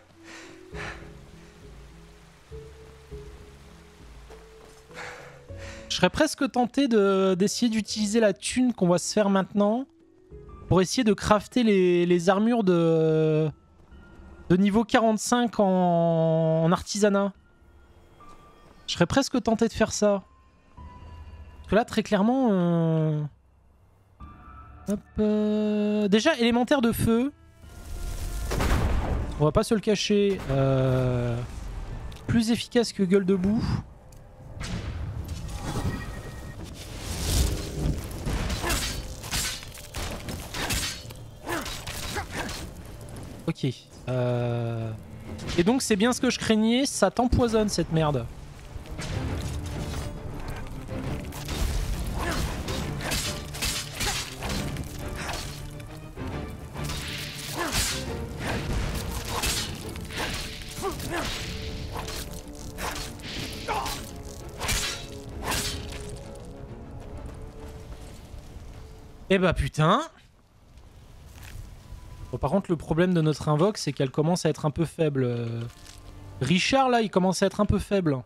Je serais presque tenté d'essayer de, d'utiliser la thune qu'on va se faire maintenant pour essayer de crafter les, les armures de, de niveau quarante-cinq en, en artisanat. Je serais presque tenté de faire ça. Parce que là, très clairement... Euh... Hop, euh... Déjà, élémentaire de feu. On va pas se le cacher. Euh... Plus efficace que Gueule de Boue. Ok. Euh... Et donc c'est bien ce que je craignais, ça t'empoisonne cette merde. Eh bah putain. Bon, par contre, le problème de notre invoque, c'est qu'elle commence à être un peu faible. Euh, Richard, là, il commence à être un peu faible.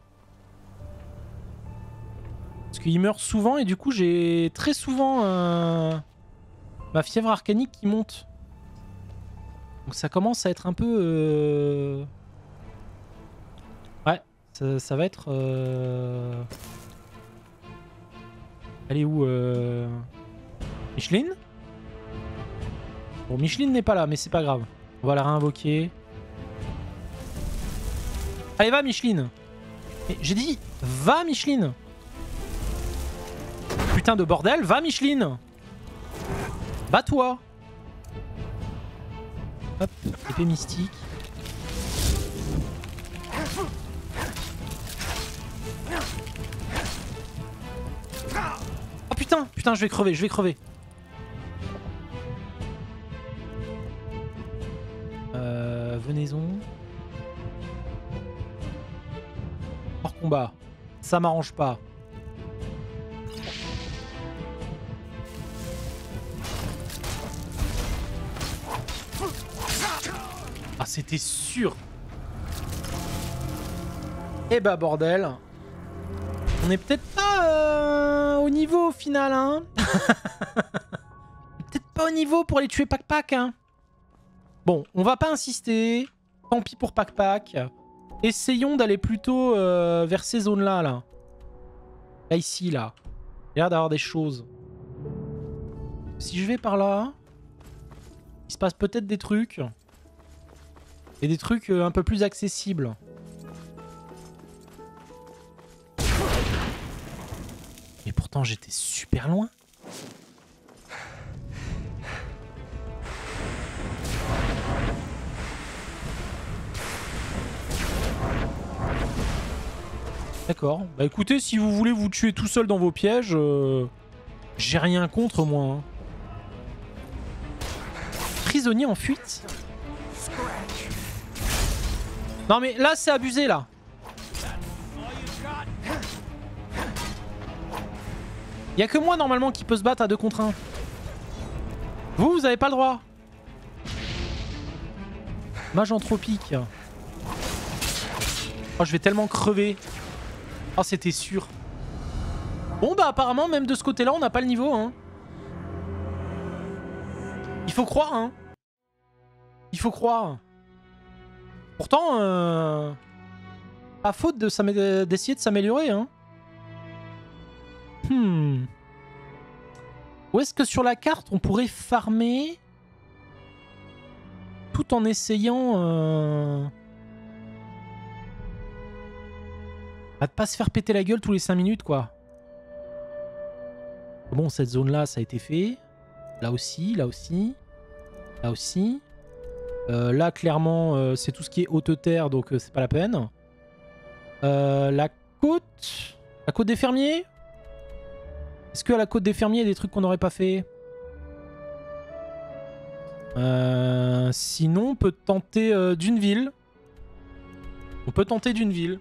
Parce qu'il meurt souvent et du coup, j'ai très souvent euh, ma fièvre arcanique qui monte. Donc ça commence à être un peu... Euh... Ouais, ça, ça va être... Euh... Elle est où euh... Micheline? Bon, Micheline n'est pas là, mais c'est pas grave. On va la réinvoquer. Allez, va, Micheline. J'ai dit, va, Micheline. Putain de bordel, va, Micheline. Bats-toi. Hop, épée mystique. Oh putain, putain, je vais crever, je vais crever. Euh, venaison. Hors combat. Ça m'arrange pas. Ah, c'était sûr. Eh bah bordel. On est peut-être pas euh, au niveau au final, hein. Peut-être pas au niveau pour aller tuer Pac Pac, hein. Bon, on va pas insister. Tant pis pour Pac Pac. Essayons d'aller plutôt euh, vers ces zones-là, là. Là, ici, là. Il y a l'air d'avoir des choses. Si je vais par là, il se passe peut-être des trucs. Et des trucs euh, un peu plus accessibles. Et pourtant, j'étais super loin. D'accord. Bah écoutez, si vous voulez vous tuer tout seul dans vos pièges, euh, j'ai rien contre moi. Hein. Prisonnier en fuite. Non mais là c'est abusé là. Il y a que moi normalement qui peut se battre à deux contre un. Vous, vous avez pas le droit. Mage anthropique. Oh, je vais tellement crever. Oh, c'était sûr. Bon, bah apparemment, même de ce côté-là, on n'a pas le niveau. Hein. Il faut croire. Hein. Il faut croire. Pourtant, euh... pas faute de d'essayer de s'améliorer. Hein. Hmm. Où est-ce que sur la carte, on pourrait farmer tout en essayant... Euh... à ne pas se faire péter la gueule tous les cinq minutes, quoi. Bon, cette zone-là, ça a été fait. Là aussi, là aussi. Là aussi. Euh, là, clairement, euh, c'est tout ce qui est haute terre, donc euh, c'est pas la peine. Euh, la côte... La côte des fermiers? Est-ce qu'à la côte des fermiers, il y a des trucs qu'on n'aurait pas fait? euh, Sinon, on peut tenter euh, d'une ville. On peut tenter d'une ville.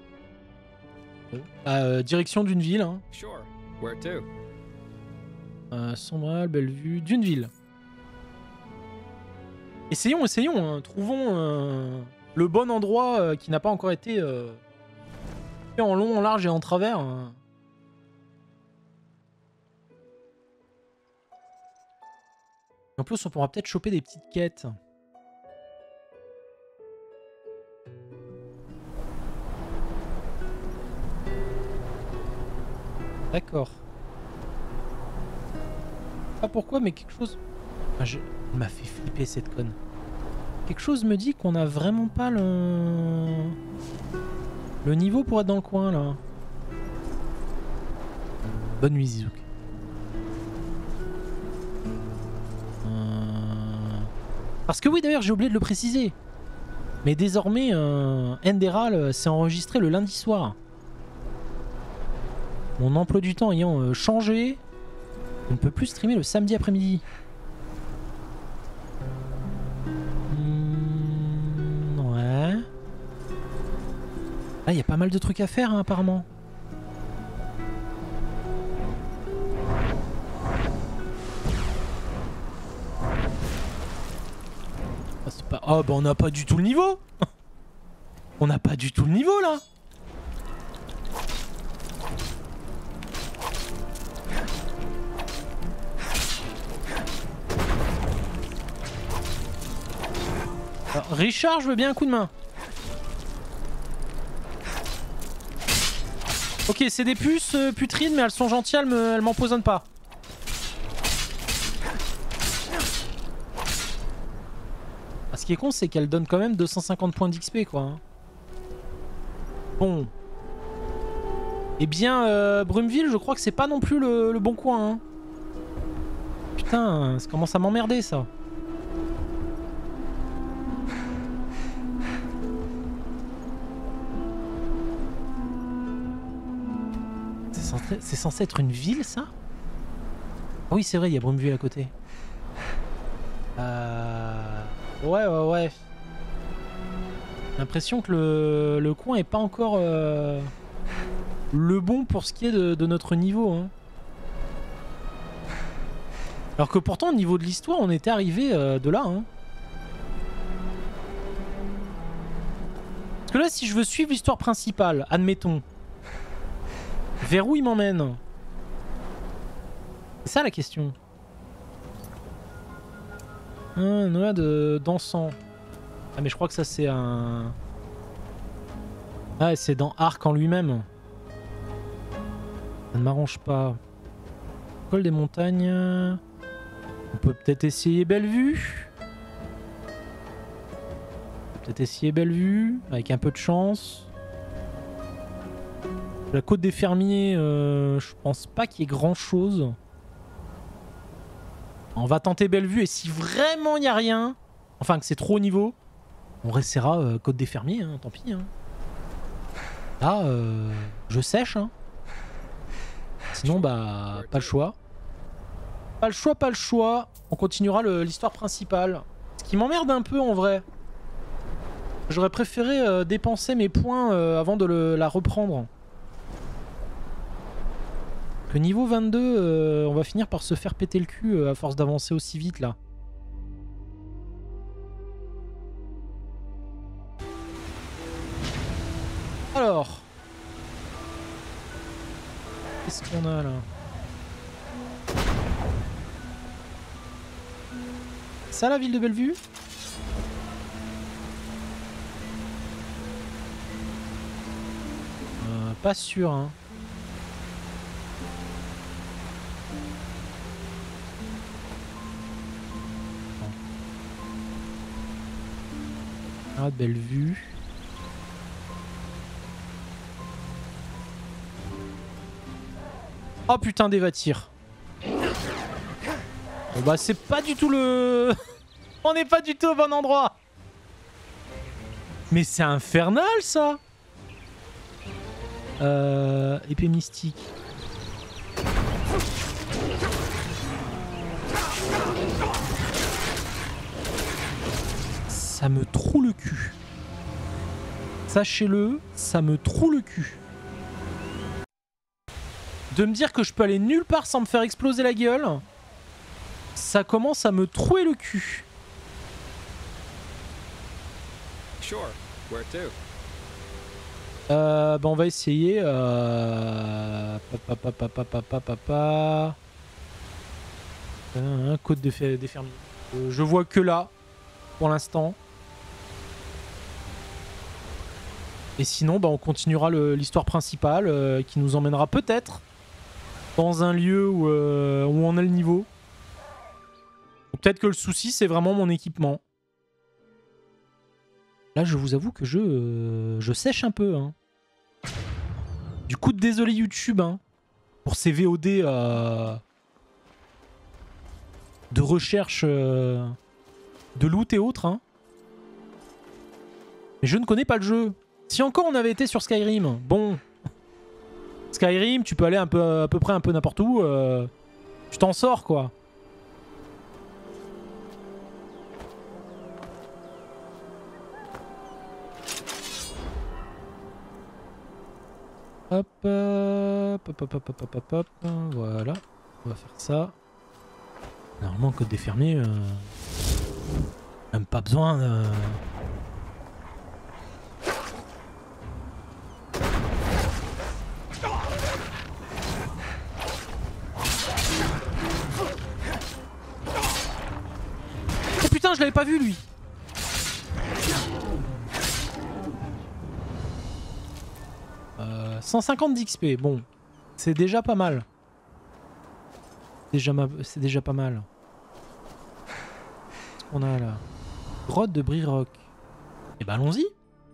Euh, direction d'une ville. Hein. Sure. Where to? Euh, Sombral, Bellevue, d'une ville. Essayons, essayons. Hein. Trouvons euh, le bon endroit euh, qui n'a pas encore été euh, fait en long, en large et en travers. Hein. En plus, on pourra peut-être choper des petites quêtes. D'accord. Pas pourquoi, mais quelque chose... Ah, je... Elle m'a fait flipper cette conne. Quelque chose me dit qu'on a vraiment pas le... Le niveau pour être dans le coin, là. Bonne nuit, Zizouk. Euh... Parce que oui, d'ailleurs, j'ai oublié de le préciser. Mais désormais, euh, Enderal s'est enregistré le lundi soir. Mon emploi du temps ayant euh, changé, je ne peux plus streamer le samedi après-midi. Mmh, ouais. Là, il y a pas mal de trucs à faire, hein, apparemment. Oh bah on n'a pas du tout le niveau. On n'a pas du tout le niveau là. Alors, Richard, je veux bien un coup de main. Ok, c'est des puces euh, putrides, mais elles sont gentilles, elles me- elles m'empoisonnent pas. Ah, ce qui est con, c'est qu'elle donne quand même deux cent cinquante points d'X P, quoi. hein. Bon. Eh bien, euh, Brumeville, je crois que c'est pas non plus le, le bon coin. Hein. Putain, ça commence à m'emmerder, ça. C'est censé, c'est censé être une ville, ça? Ah oui, c'est vrai, il y a Brumeville à côté. Euh... Ouais, ouais, ouais. J'ai l'impression que le, le coin est pas encore euh, le bon pour ce qui est de, de notre niveau. Hein. Alors que pourtant, au niveau de l'histoire, on était arrivé euh, de là. Hein. Parce que là, si je veux suivre l'histoire principale, admettons, vers où il m'emmène? C'est ça la question. Un noix de dansant. Ah mais je crois que ça c'est un... Ah c'est dans Arc en lui-même. Ça ne m'arrange pas. Col des montagnes. On peut peut-être essayer Bellevue. Peut-être essayer Bellevue avec un peu de chance. La côte des fermiers, euh, je pense pas qu'il y ait grand chose. On va tenter Bellevue et si vraiment il n'y a rien, enfin que c'est trop haut niveau, on restera euh, côte des fermiers, hein, tant pis. Hein. Là, euh, je sèche. Hein. Sinon, bah, pas le choix. Pas le choix, pas le choix. On continuera l'histoire principale. Ce qui m'emmerde un peu en vrai. J'aurais préféré euh, dépenser mes points euh, avant de le, la reprendre. Que niveau vingt-deux, euh, on va finir par se faire péter le cul euh, à force d'avancer aussi vite là. Alors. Qu'est-ce qu'on a là? Ça la ville de Bellevue? euh, Pas sûr hein. Ah, Bellevue. Oh putain, des Vatir. Bon bah c'est pas du tout le... On n'est pas du tout au bon endroit. Mais c'est infernal ça. Euh... Épée mystique. Ça me troue le cul. Sachez-le, ça me troue le cul. De me dire que je peux aller nulle part sans me faire exploser la gueule, ça commence à me trouer le cul. Sure. Where to? Euh, bah on va essayer. Euh... Papa, papa, papa, papa, papa. Un côte des fermiers. Euh, je vois que là, pour l'instant. Et sinon, bah, on continuera l'histoire principale euh, qui nous emmènera peut-être dans un lieu où, euh, où on a le niveau. Peut-être que le souci, c'est vraiment mon équipement. Là, je vous avoue que je, euh, je sèche un peu. Hein. Du coup, désolé YouTube hein, pour ces V O D euh, de recherche euh, de loot et autres. Hein. Mais je ne connais pas le jeu. Si encore on avait été sur Skyrim, bon. Skyrim, tu peux aller un peu, à peu près un peu n'importe où. Euh, tu t'en sors quoi. Hop, hop, hop, hop, hop, hop, hop, hop, voilà. On va faire ça. Normalement, côte des fermiers. Euh... Même pas besoin de... Oh putain, je l'avais pas vu lui. Euh, cent cinquante d'X P, bon. C'est déjà pas mal. Déjà ma... C'est déjà pas mal. Qu'est-ce qu'on a là? Grotte de Brirock. Eh ben allons-y.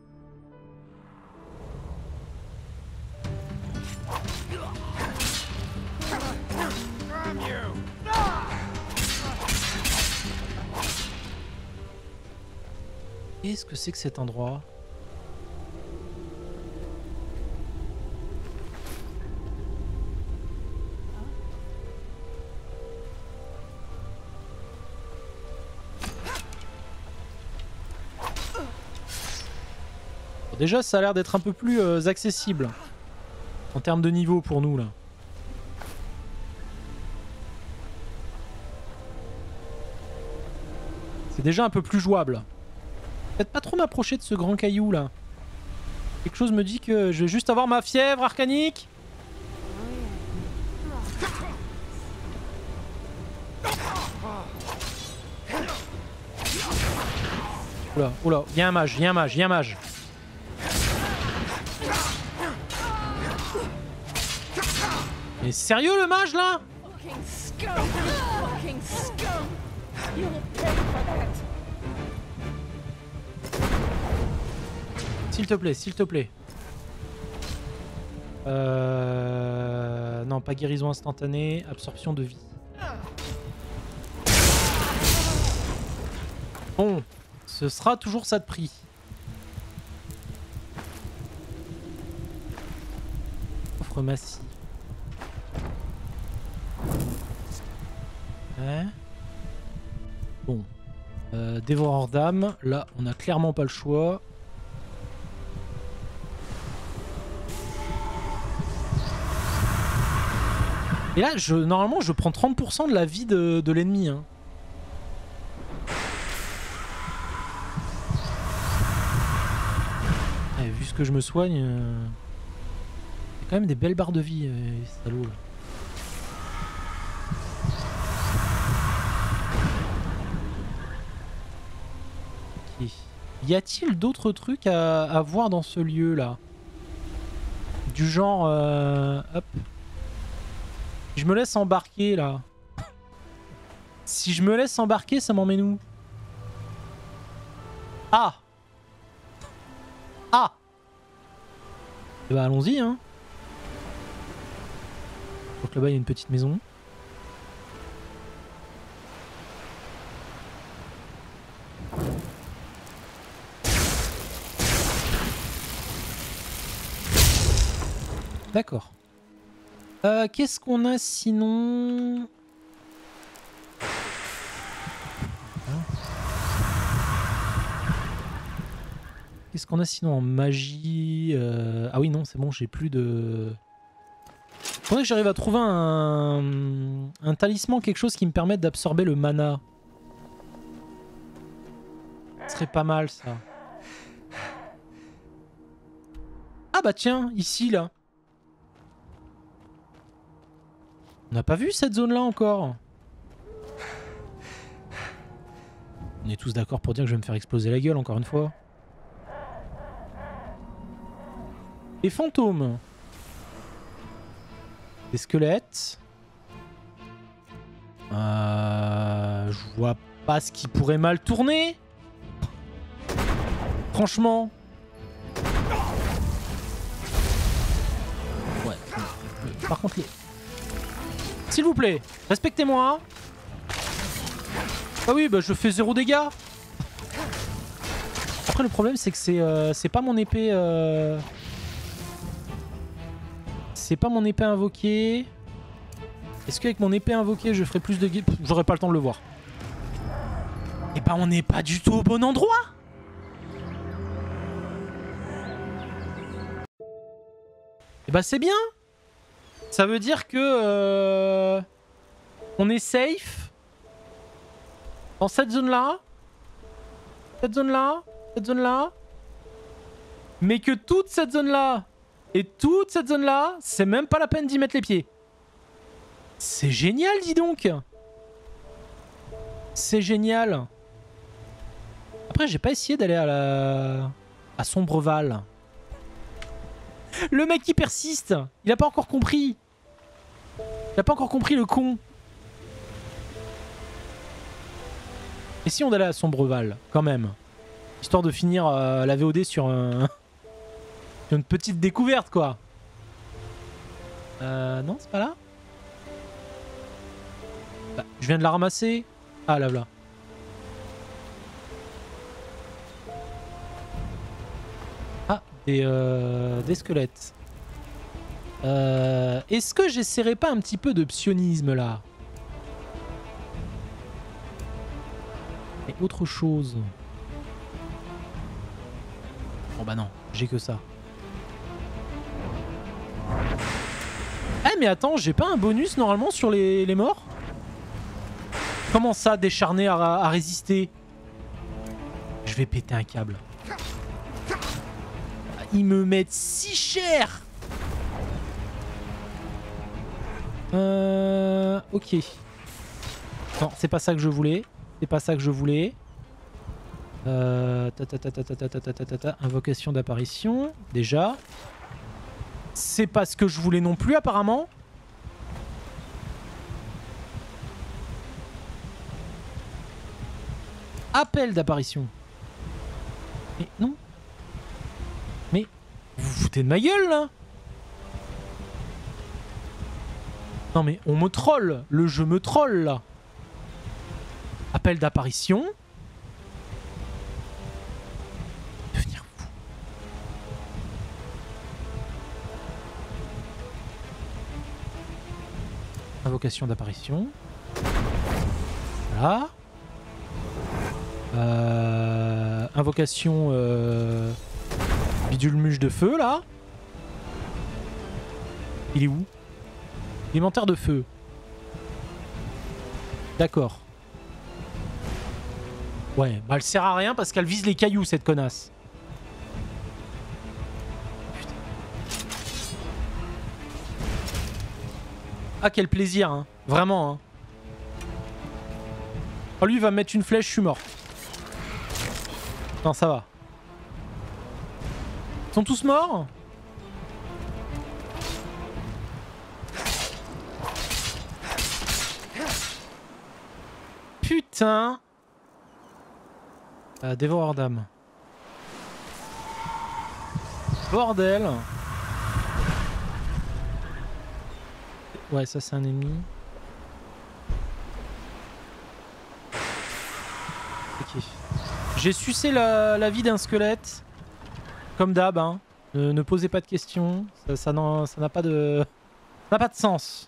Qu'est-ce que c'est que cet endroit? Bon, déjà, ça a l'air d'être un peu plus euh, accessible en termes de niveau pour nous là. C'est déjà un peu plus jouable. Peut-être pas trop m'approcher de ce grand caillou là. Quelque chose me dit que je vais juste avoir ma fièvre arcanique. Oula, oula, y'a un mage, y'a un mage, y'a un mage. Mais sérieux le mage là? S'il te plaît, s'il te plaît. Euh... Non, pas guérison instantanée, absorption de vie. Bon, ce sera toujours ça de prix. Coffre massif. Ouais. Bon. Euh, dévoreur d'âme. Là, on a clairement pas le choix. Et là, je, normalement, je prends trente pour cent de la vie de, de l'ennemi. Hein. Eh, vu ce que je me soigne... Euh... Il y a quand même des belles barres de vie, euh, salaud, là. Ok. Y a-t-il d'autres trucs à, à voir dans ce lieu-là? Du genre... Euh... Hop. Je me laisse embarquer là. Si je me laisse embarquer, ça m'emmène où? Ah! Ah! Et bah allons-y hein. Donc là-bas il y a une petite maison. D'accord. Euh, Qu'est-ce qu'on a sinon? Qu'est-ce qu'on a sinon en magie? euh... Ah oui non c'est bon, j'ai plus de... Faudrait que j'arrive à trouver un... un talisman, quelque chose qui me permette d'absorber le mana. Ce serait pas mal ça. Ah bah tiens, ici là. On n'a pas vu cette zone-là encore. On est tous d'accord pour dire que je vais me faire exploser la gueule encore une fois. Des fantômes. Des squelettes. Euh, je vois pas ce qui pourrait mal tourner. Franchement. Ouais. Par contre les... S'il vous plaît, respectez-moi. Ah oui, bah je fais zéro dégâts. Après le problème c'est que c'est euh, c'est pas mon épée... Euh... C'est pas mon épée invoquée. Est-ce qu'avec mon épée invoquée je ferai plus de dégâts? J'aurais pas le temps de le voir. Et bah on n'est pas du tout au bon endroit. Et bah c'est bien. Ça veut dire que euh, on est safe dans cette zone là. Cette zone-là, cette zone-là. Mais que toute cette zone-là et toute cette zone-là, c'est même pas la peine d'y mettre les pieds. C'est génial, dis donc. C'est génial. Après, j'ai pas essayé d'aller à la... à Sombreval. Le mec qui persiste. Il a pas encore compris. Il a pas encore compris, le con. Et si on allait à Sombreval, quand même. Histoire de finir euh, la V O D sur, un... sur une petite découverte, quoi. Euh... Non, c'est pas là. Bah, je viens de la ramasser. Ah, là, là. Ah, des, euh, des squelettes. Euh, Est-ce que j'essaierai pas un petit peu de psionisme, là? Et autre chose. Bon bah non, j'ai que ça. Eh mais attends, j'ai pas un bonus normalement sur les, les morts? Comment ça, décharné à, à résister? Je vais péter un câble. Ils me mettent si cher. Euh... Ok. Non, c'est pas ça que je voulais. C'est pas ça que je voulais. Euh... Ta ta ta ta ta ta ta ta ta ta. Invocation d'apparition. Déjà. C'est pas ce que je voulais non plus apparemment. Appel d'apparition. Mais non. Mais vous vous foutez de ma gueule là? Non mais on me troll. Le jeu me troll là. Appel d'apparition. Devenir fou. Invocation d'apparition. Voilà. Euh, invocation euh, bidule-muche de feu là. Il est où? Élémentaire de feu. D'accord. Ouais, bah elle sert à rien parce qu'elle vise les cailloux cette connasse. Putain. Ah quel plaisir hein. Vraiment hein. Oh lui il va me mettre une flèche, je suis mort. Non, ça va. Ils sont tous morts? Putain. Euh, dévoreur d'âme. Bordel. Ouais, ça c'est un ennemi. Ok. J'ai sucé la, la vie d'un squelette. Comme d'hab, hein. Ne, ne posez pas de questions. Ça, ça n'a pas de... Ça n'a pas de sens.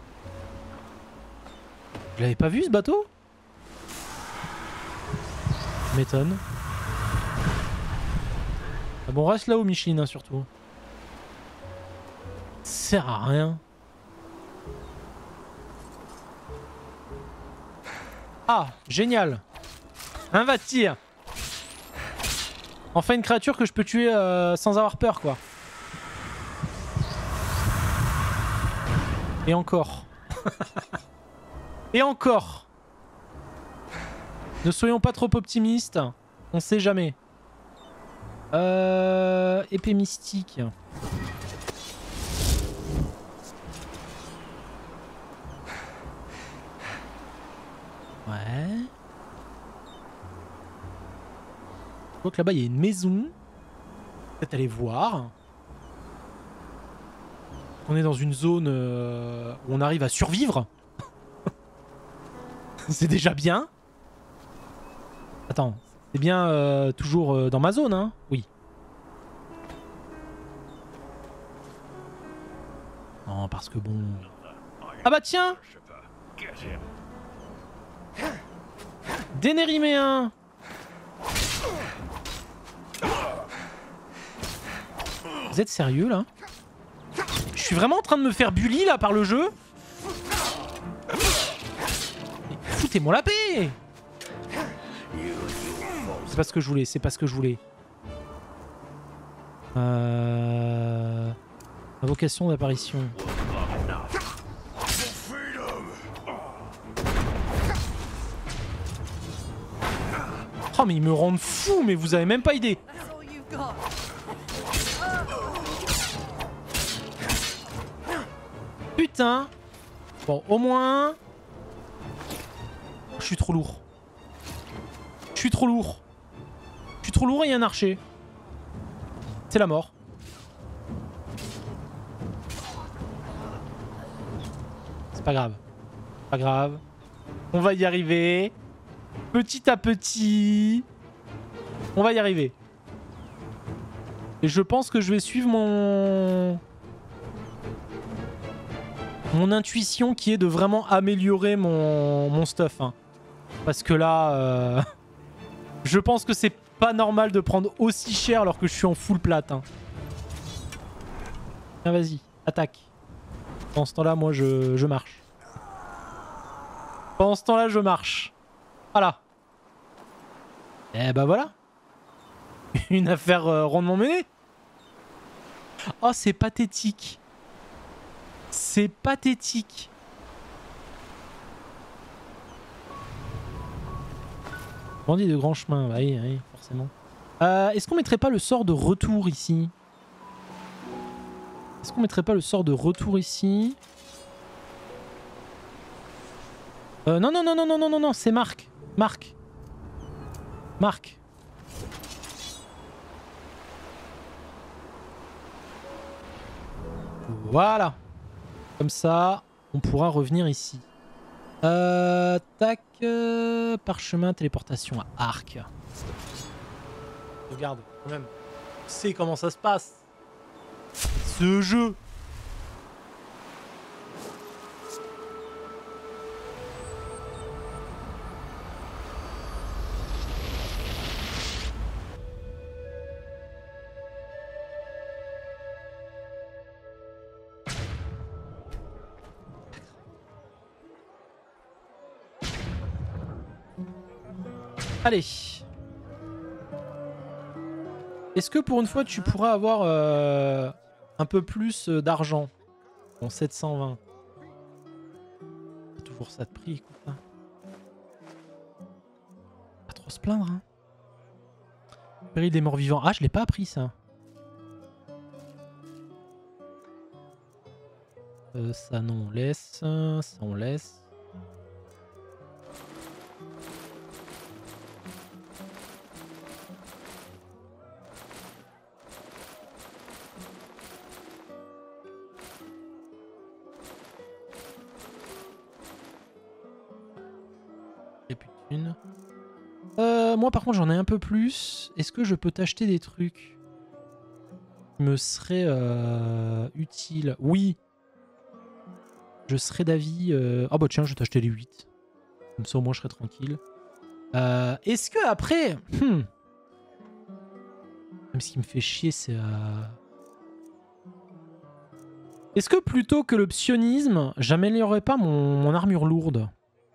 Je l'avais pas vu ce bateau? M'étonne. Ah bon, reste là-haut, Micheline, hein, surtout. Ça sert à rien. Ah, génial. Un va-t-il. Enfin une créature que je peux tuer euh, sans avoir peur quoi. Et encore. Et encore. Ne soyons pas trop optimistes. On sait jamais. Euh... Épée mystique. Ouais. Je crois que là-bas il y a une maison. Peut-être aller voir. On est dans une zone euh, où on arrive à survivre. C'est déjà bien. Attends, c'est bien euh, toujours euh, dans ma zone, hein? Oui. Non, parce que bon... Ah bah tiens! Dénériméen! Vous êtes sérieux là? Je suis vraiment en train de me faire bully là par le jeu? Foutez-moi la paix! pas ce que je voulais, c'est pas ce que je voulais. Euh... Invocation d'apparition. Oh mais ils me rendent fou, mais vous avez même pas idée. Putain. Bon, au moins... Je suis trop lourd. Je suis trop lourd. Je suis trop lourd et il y a un archer. C'est la mort. C'est pas grave. Pas grave. On va y arriver. Petit à petit. On va y arriver. Et je pense que je vais suivre mon... Mon intuition qui est de vraiment améliorer mon, mon stuff. Hein. Parce que là... Euh... je pense que c'est pas normal de prendre aussi cher alors que je suis en full plate. Hein. Tiens, vas-y. Attaque. Pendant ce temps-là, moi, je, je marche. Pendant ce temps-là, je marche. Voilà. Et bah voilà. Une affaire euh, rondement menée. Oh, c'est pathétique. C'est pathétique. Bandit de grand chemin, bah oui, oui, forcément. Euh, Est-ce qu'on mettrait pas le sort de retour ici? Est-ce qu'on mettrait pas le sort de retour ici? euh, Non, non, non, non, non, non, non, non, c'est Marc. Marc. Marc. Voilà. Comme ça, on pourra revenir ici. Euh, tac. Euh, parchemin, téléportation à arc. Regarde, quand même. Tu sais comment ça se passe. Ce jeu. Allez. Est-ce que pour une fois tu pourras avoir euh, un peu plus d'argent? Bon, sept cent vingt. Toujours ça de prix, écoute. Hein. Pas trop se plaindre. Hein. Péril des morts vivants. Ah, je l'ai pas appris ça. Euh, ça non, on laisse. Ça on laisse. Une. Euh, moi par contre j'en ai un peu plus. Est-ce que je peux t'acheter des trucs qui me seraient euh, utiles? Oui. Je serais d'avis... Euh... Ah bah tiens, je vais t'acheter les huit. Comme ça au moins je serai tranquille. Euh, Est-ce que après... Hmm. Même ce qui me fait chier c'est... Euh... Est-ce que plutôt que le psionisme, j'améliorerais pas mon, mon armure lourde?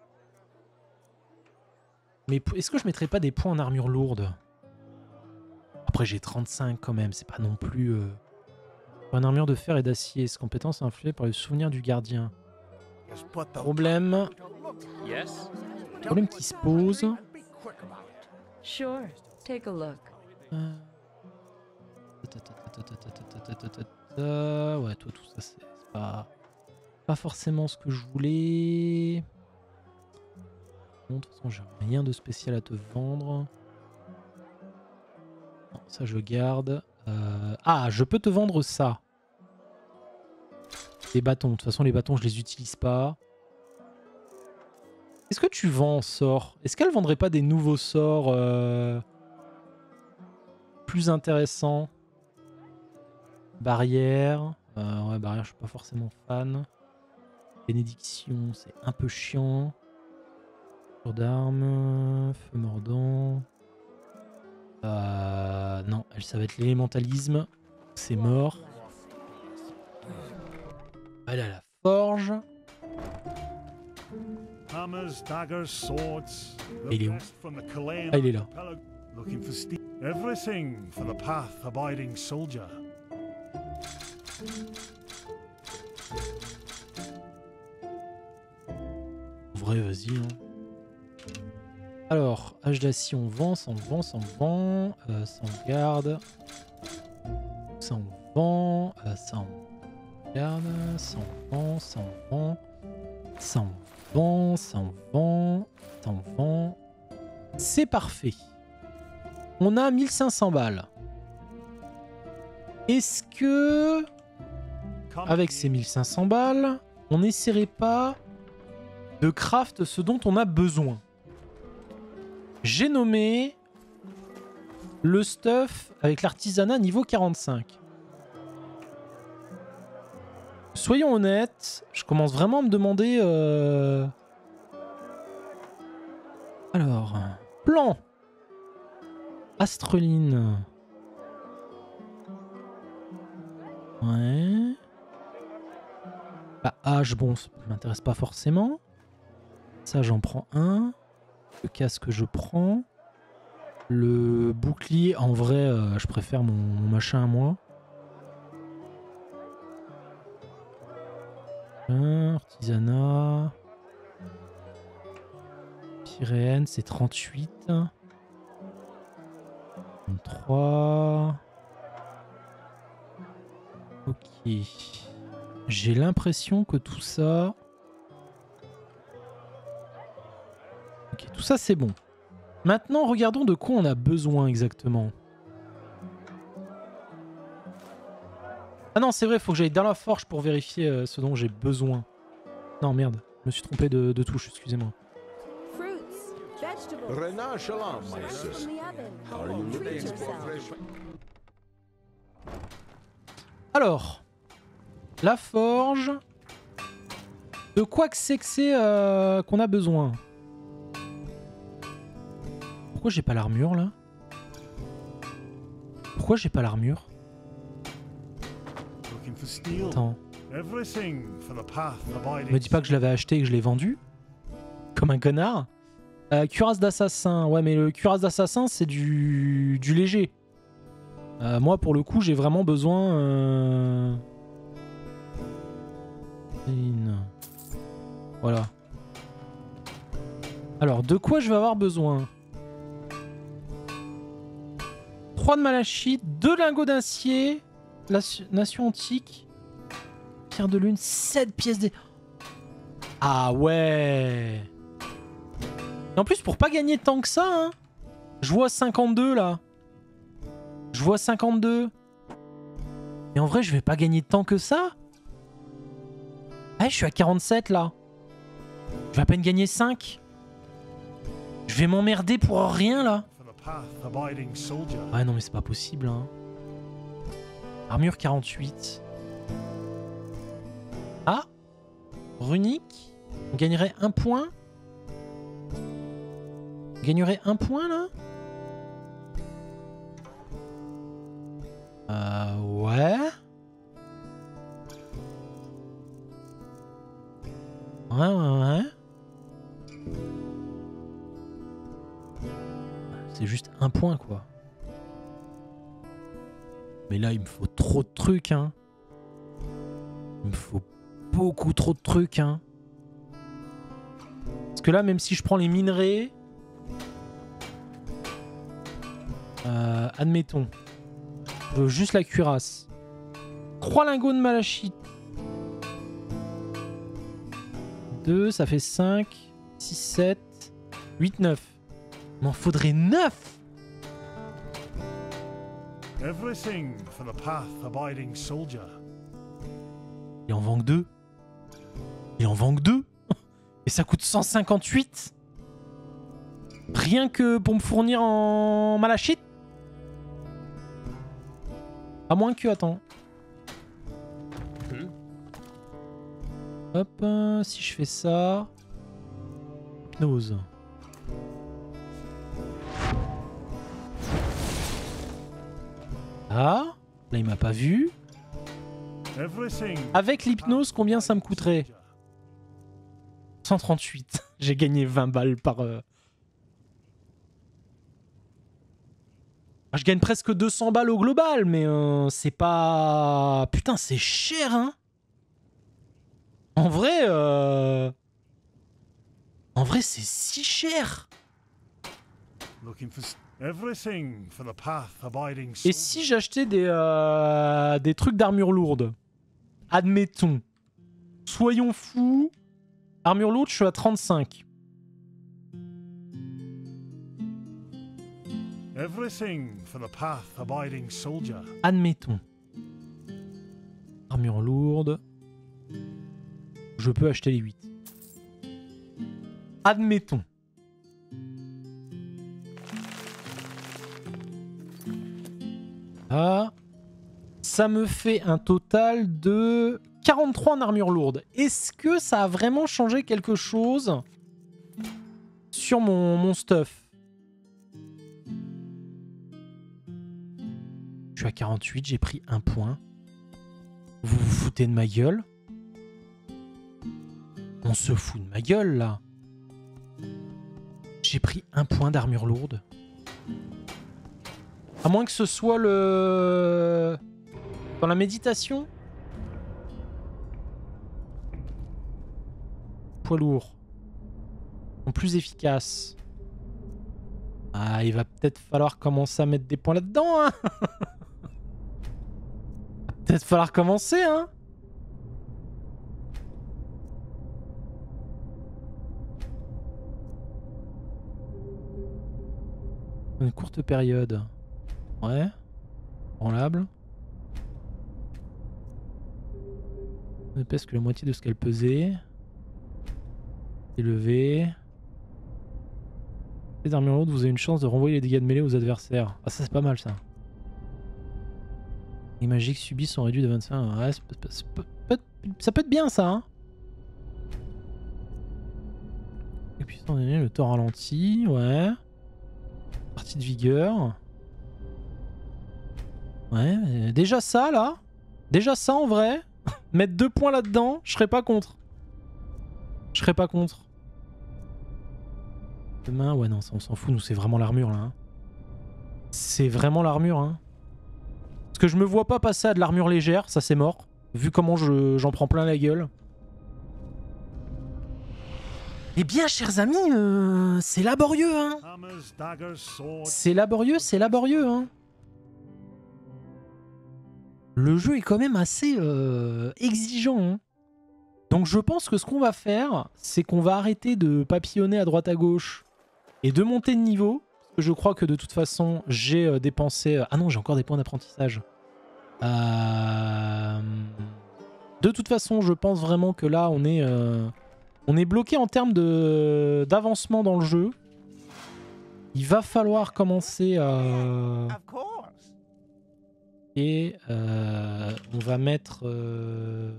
Mais est-ce que je mettrais pas des points en armure lourde? Après j'ai trente-cinq quand même, c'est pas non plus... Euh... En armure de fer et d'acier, cette compétence est influée par le souvenir du gardien. Problème... Problème qui se pose... Sure, take a look. Euh... Ouais, toi tout ça c'est pas... pas forcément ce que je voulais... De toute façon, j'ai rien de spécial à te vendre. Non, ça, je garde. Euh... Ah, je peux te vendre ça. Les bâtons. De toute façon, les bâtons, je les utilise pas. Qu'est-ce que tu vends en sort? Est-ce qu'elle vendrait pas des nouveaux sorts euh... plus intéressants? Barrière. Euh, ouais, barrière, je suis pas forcément fan. Bénédiction, c'est un peu chiant. D'armes, feu mordant. Euh, non, elle, ça va être l'élémentalisme. C'est mort. Elle a la forge. Hammers, daggers, swords. Il est où? Ah, il est là. Looking for steel. Everything for the path-abiding soldier. En vrai, vas-y. Hein. Alors, H d'acier, on vend, ça on vend, ça on vend. Euh, ça on garde. Ça on vend. Euh, ça on garde. Ça on vend, ça on vend. Ça on vend, ça on vend. Ça on vend. C'est parfait. On a mille cinq cents balles. Est-ce que, avec ces mille cinq cents balles, on n'essaierait pas de craft ce dont on a besoin? J'ai nommé le stuff avec l'artisanat niveau quarante-cinq. Soyons honnêtes, je commence vraiment à me demander... Euh... Alors, plan. Astreline. Ouais. La hache, bon, ça m'intéresse pas forcément. Ça, j'en prends un. Le casque, je prends. Le bouclier, en vrai, euh, je préfère mon, mon machin à moi. Un, artisanat. Pyréenne, c'est trente-huit. trente-trois. Ok. J'ai l'impression que tout ça... Ok, tout ça c'est bon. Maintenant, regardons de quoi on a besoin exactement. Ah non, c'est vrai, il faut que j'aille dans la forge pour vérifier euh, ce dont j'ai besoin. Non, merde, je me suis trompé de, de touche, excusez-moi. Renan Chalam, my sister. Are you looking for fresh? Alors, la forge. De quoi que c'est que c'est euh, qu'on a besoin? Pourquoi j'ai pas l'armure là? Pourquoi j'ai pas l'armure? Attends. Me dis pas que je l'avais acheté et que je l'ai vendu? Comme un connard? Euh, cuirasse d'assassin. Ouais, mais le cuirasse d'assassin, c'est du... du léger. Euh, moi, pour le coup, j'ai vraiment besoin... Euh... Voilà. Alors, de quoi je vais avoir besoin? trois de malachite, deux lingots d'acier, la nation antique, pierre de lune, sept pièces de... Ah ouais. Et en plus, pour pas gagner tant que ça, hein, je vois cinquante-deux là. Je vois cinquante-deux. Et en vrai, je vais pas gagner tant que ça. Ah, je suis à quarante-sept là. Je vais à peine gagner cinq. Je vais m'emmerder pour rien là. Ouais, non, mais c'est pas possible. Hein. Armure quarante-huit. Ah, runique. On gagnerait un point. On gagnerait un point là. Euh, ouais. Ouais, ouais, ouais. C'est juste un point, quoi. Mais là, il me faut trop de trucs, hein. Il me faut beaucoup trop de trucs, hein. Parce que là, même si je prends les minerais... Euh, admettons. Je veux juste la cuirasse. trois lingots de malachite. deux, ça fait cinq, six, sept, huit, neuf. Il m'en faudrait neuf. Everything for the path-abiding soldier. Il en vend que deux. Il en vend que deux. Et ça coûte cent cinquante-huit. Rien que pour me fournir en malachite. À moins que... Attends. Hop, euh, si je fais ça... Hypnose. Ah, là il m'a pas vu. Avec l'hypnose, combien ça me coûterait? cent trente-huit. J'ai gagné vingt balles par... Euh... Je gagne presque deux cents balles au global, mais euh, c'est pas... Putain, c'est cher, hein. En vrai... Euh... En vrai, c'est si cher. Looking for s- everything for the path abiding Et soul. si j'achetais des, euh, des trucs d'armure lourde? Admettons. Soyons fous. Armure lourde, je suis à trente-cinq. Everything for the path abiding soldier. Admettons. Armure lourde. Je peux acheter les huit. Admettons. Ah. Ça me fait un total de quarante-trois en armure lourde. Est-ce que ça a vraiment changé quelque chose sur mon, mon stuff? Je suis à quarante-huit, j'ai pris un point. Vous vous foutez de ma gueule? On se fout de ma gueule, là. J'ai pris un point d'armure lourde. À moins que ce soit le... Dans la méditation? Poids lourd. En plus efficace. Ah, il va peut-être falloir commencer à mettre des points là-dedans, hein. Peut-être falloir commencer, hein. Une courte période. Ouais. Branlable. Ne pèse que la moitié de ce qu'elle pesait. Élevé. Les armures lourdes, vous avez une chance de renvoyer les dégâts de mêlée aux adversaires. Ah, ça c'est pas mal ça. Les magiques subis sont réduits de vingt-cinq. Ouais, c'est- c'est- c'est- peut- peut- ça peut être bien ça, hein. Et puis le temps ralenti, ouais. Partie de vigueur. Ouais, euh, déjà ça là. Déjà ça en vrai. Mettre deux points là-dedans, je serais pas contre. Je serais pas contre. Demain, ouais non, ça on s'en fout, nous c'est vraiment l'armure là. Hein. C'est vraiment l'armure, hein. Parce que je me vois pas passer à de l'armure légère, ça c'est mort. Vu comment je- j'en prends plein la gueule. Eh bien, chers amis, euh, c'est laborieux, hein. Hammers, daggers, swords. C'est laborieux, c'est laborieux, hein. Le jeu est quand même assez euh, exigeant, hein. Donc je pense que ce qu'on va faire, c'est qu'on va arrêter de papillonner à droite à gauche et de monter de niveau. Parce que je crois que de toute façon, j'ai euh, dépensé... Ah non, j'ai encore des points d'apprentissage. Euh... De toute façon, je pense vraiment que là, on est... Euh... On est bloqué en termes de d'avancement dans le jeu. Il va falloir commencer à... Of course. Et euh, on va mettre euh,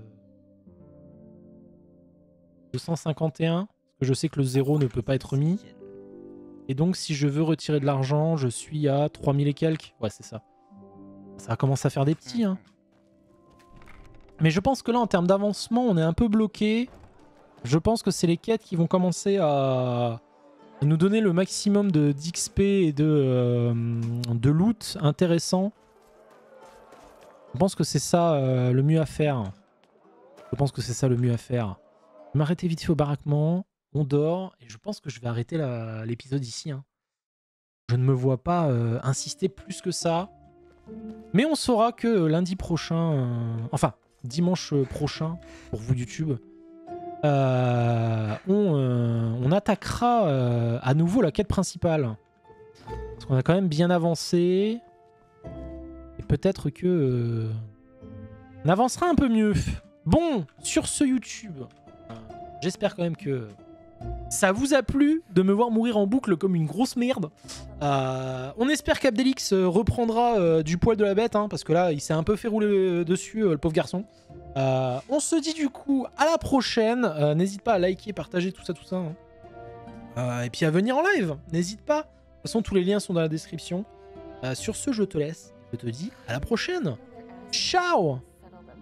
deux cent cinquante et un. Parce que je sais que le zéro ne peut pas être mis. Et donc si je veux retirer de l'argent, je suis à trois mille et quelques. Ouais, c'est ça. Ça commence à faire des petits, hein. Mais je pense que là, en termes d'avancement, on est un peu bloqué. Je pense que c'est les quêtes qui vont commencer à nous donner le maximum de d'X P et de, euh, de loot intéressant. Je pense que c'est ça euh, le mieux à faire. Je pense que c'est ça le mieux à faire. Je vais m'arrêter vite fait au baraquement. On dort. Et je pense que je vais arrêter la- l'épisode ici. Hein. Je ne me vois pas euh, insister plus que ça. Mais on saura que lundi prochain... euh, enfin, dimanche prochain, pour vous YouTube... Euh, on, euh, on attaquera euh, à nouveau la quête principale. Parce qu'on a quand même bien avancé. Et peut-être que... Euh, on avancera un peu mieux. Bon, sur ce YouTube, euh, j'espère quand même que ça vous a plu de me voir mourir en boucle comme une grosse merde. Euh, on espère qu'Abdelix reprendra euh, du poil de la bête, hein, parce que là, il s'est un peu fait rouler euh, dessus, euh, le pauvre garçon. Euh, on se dit du coup à la prochaine. Euh, n'hésite pas à liker, partager tout ça, tout ça. Hein. Euh, et puis à venir en live. N'hésite pas. De toute façon, tous les liens sont dans la description. Euh, sur ce, je te laisse. Je te dis à la prochaine. Ciao!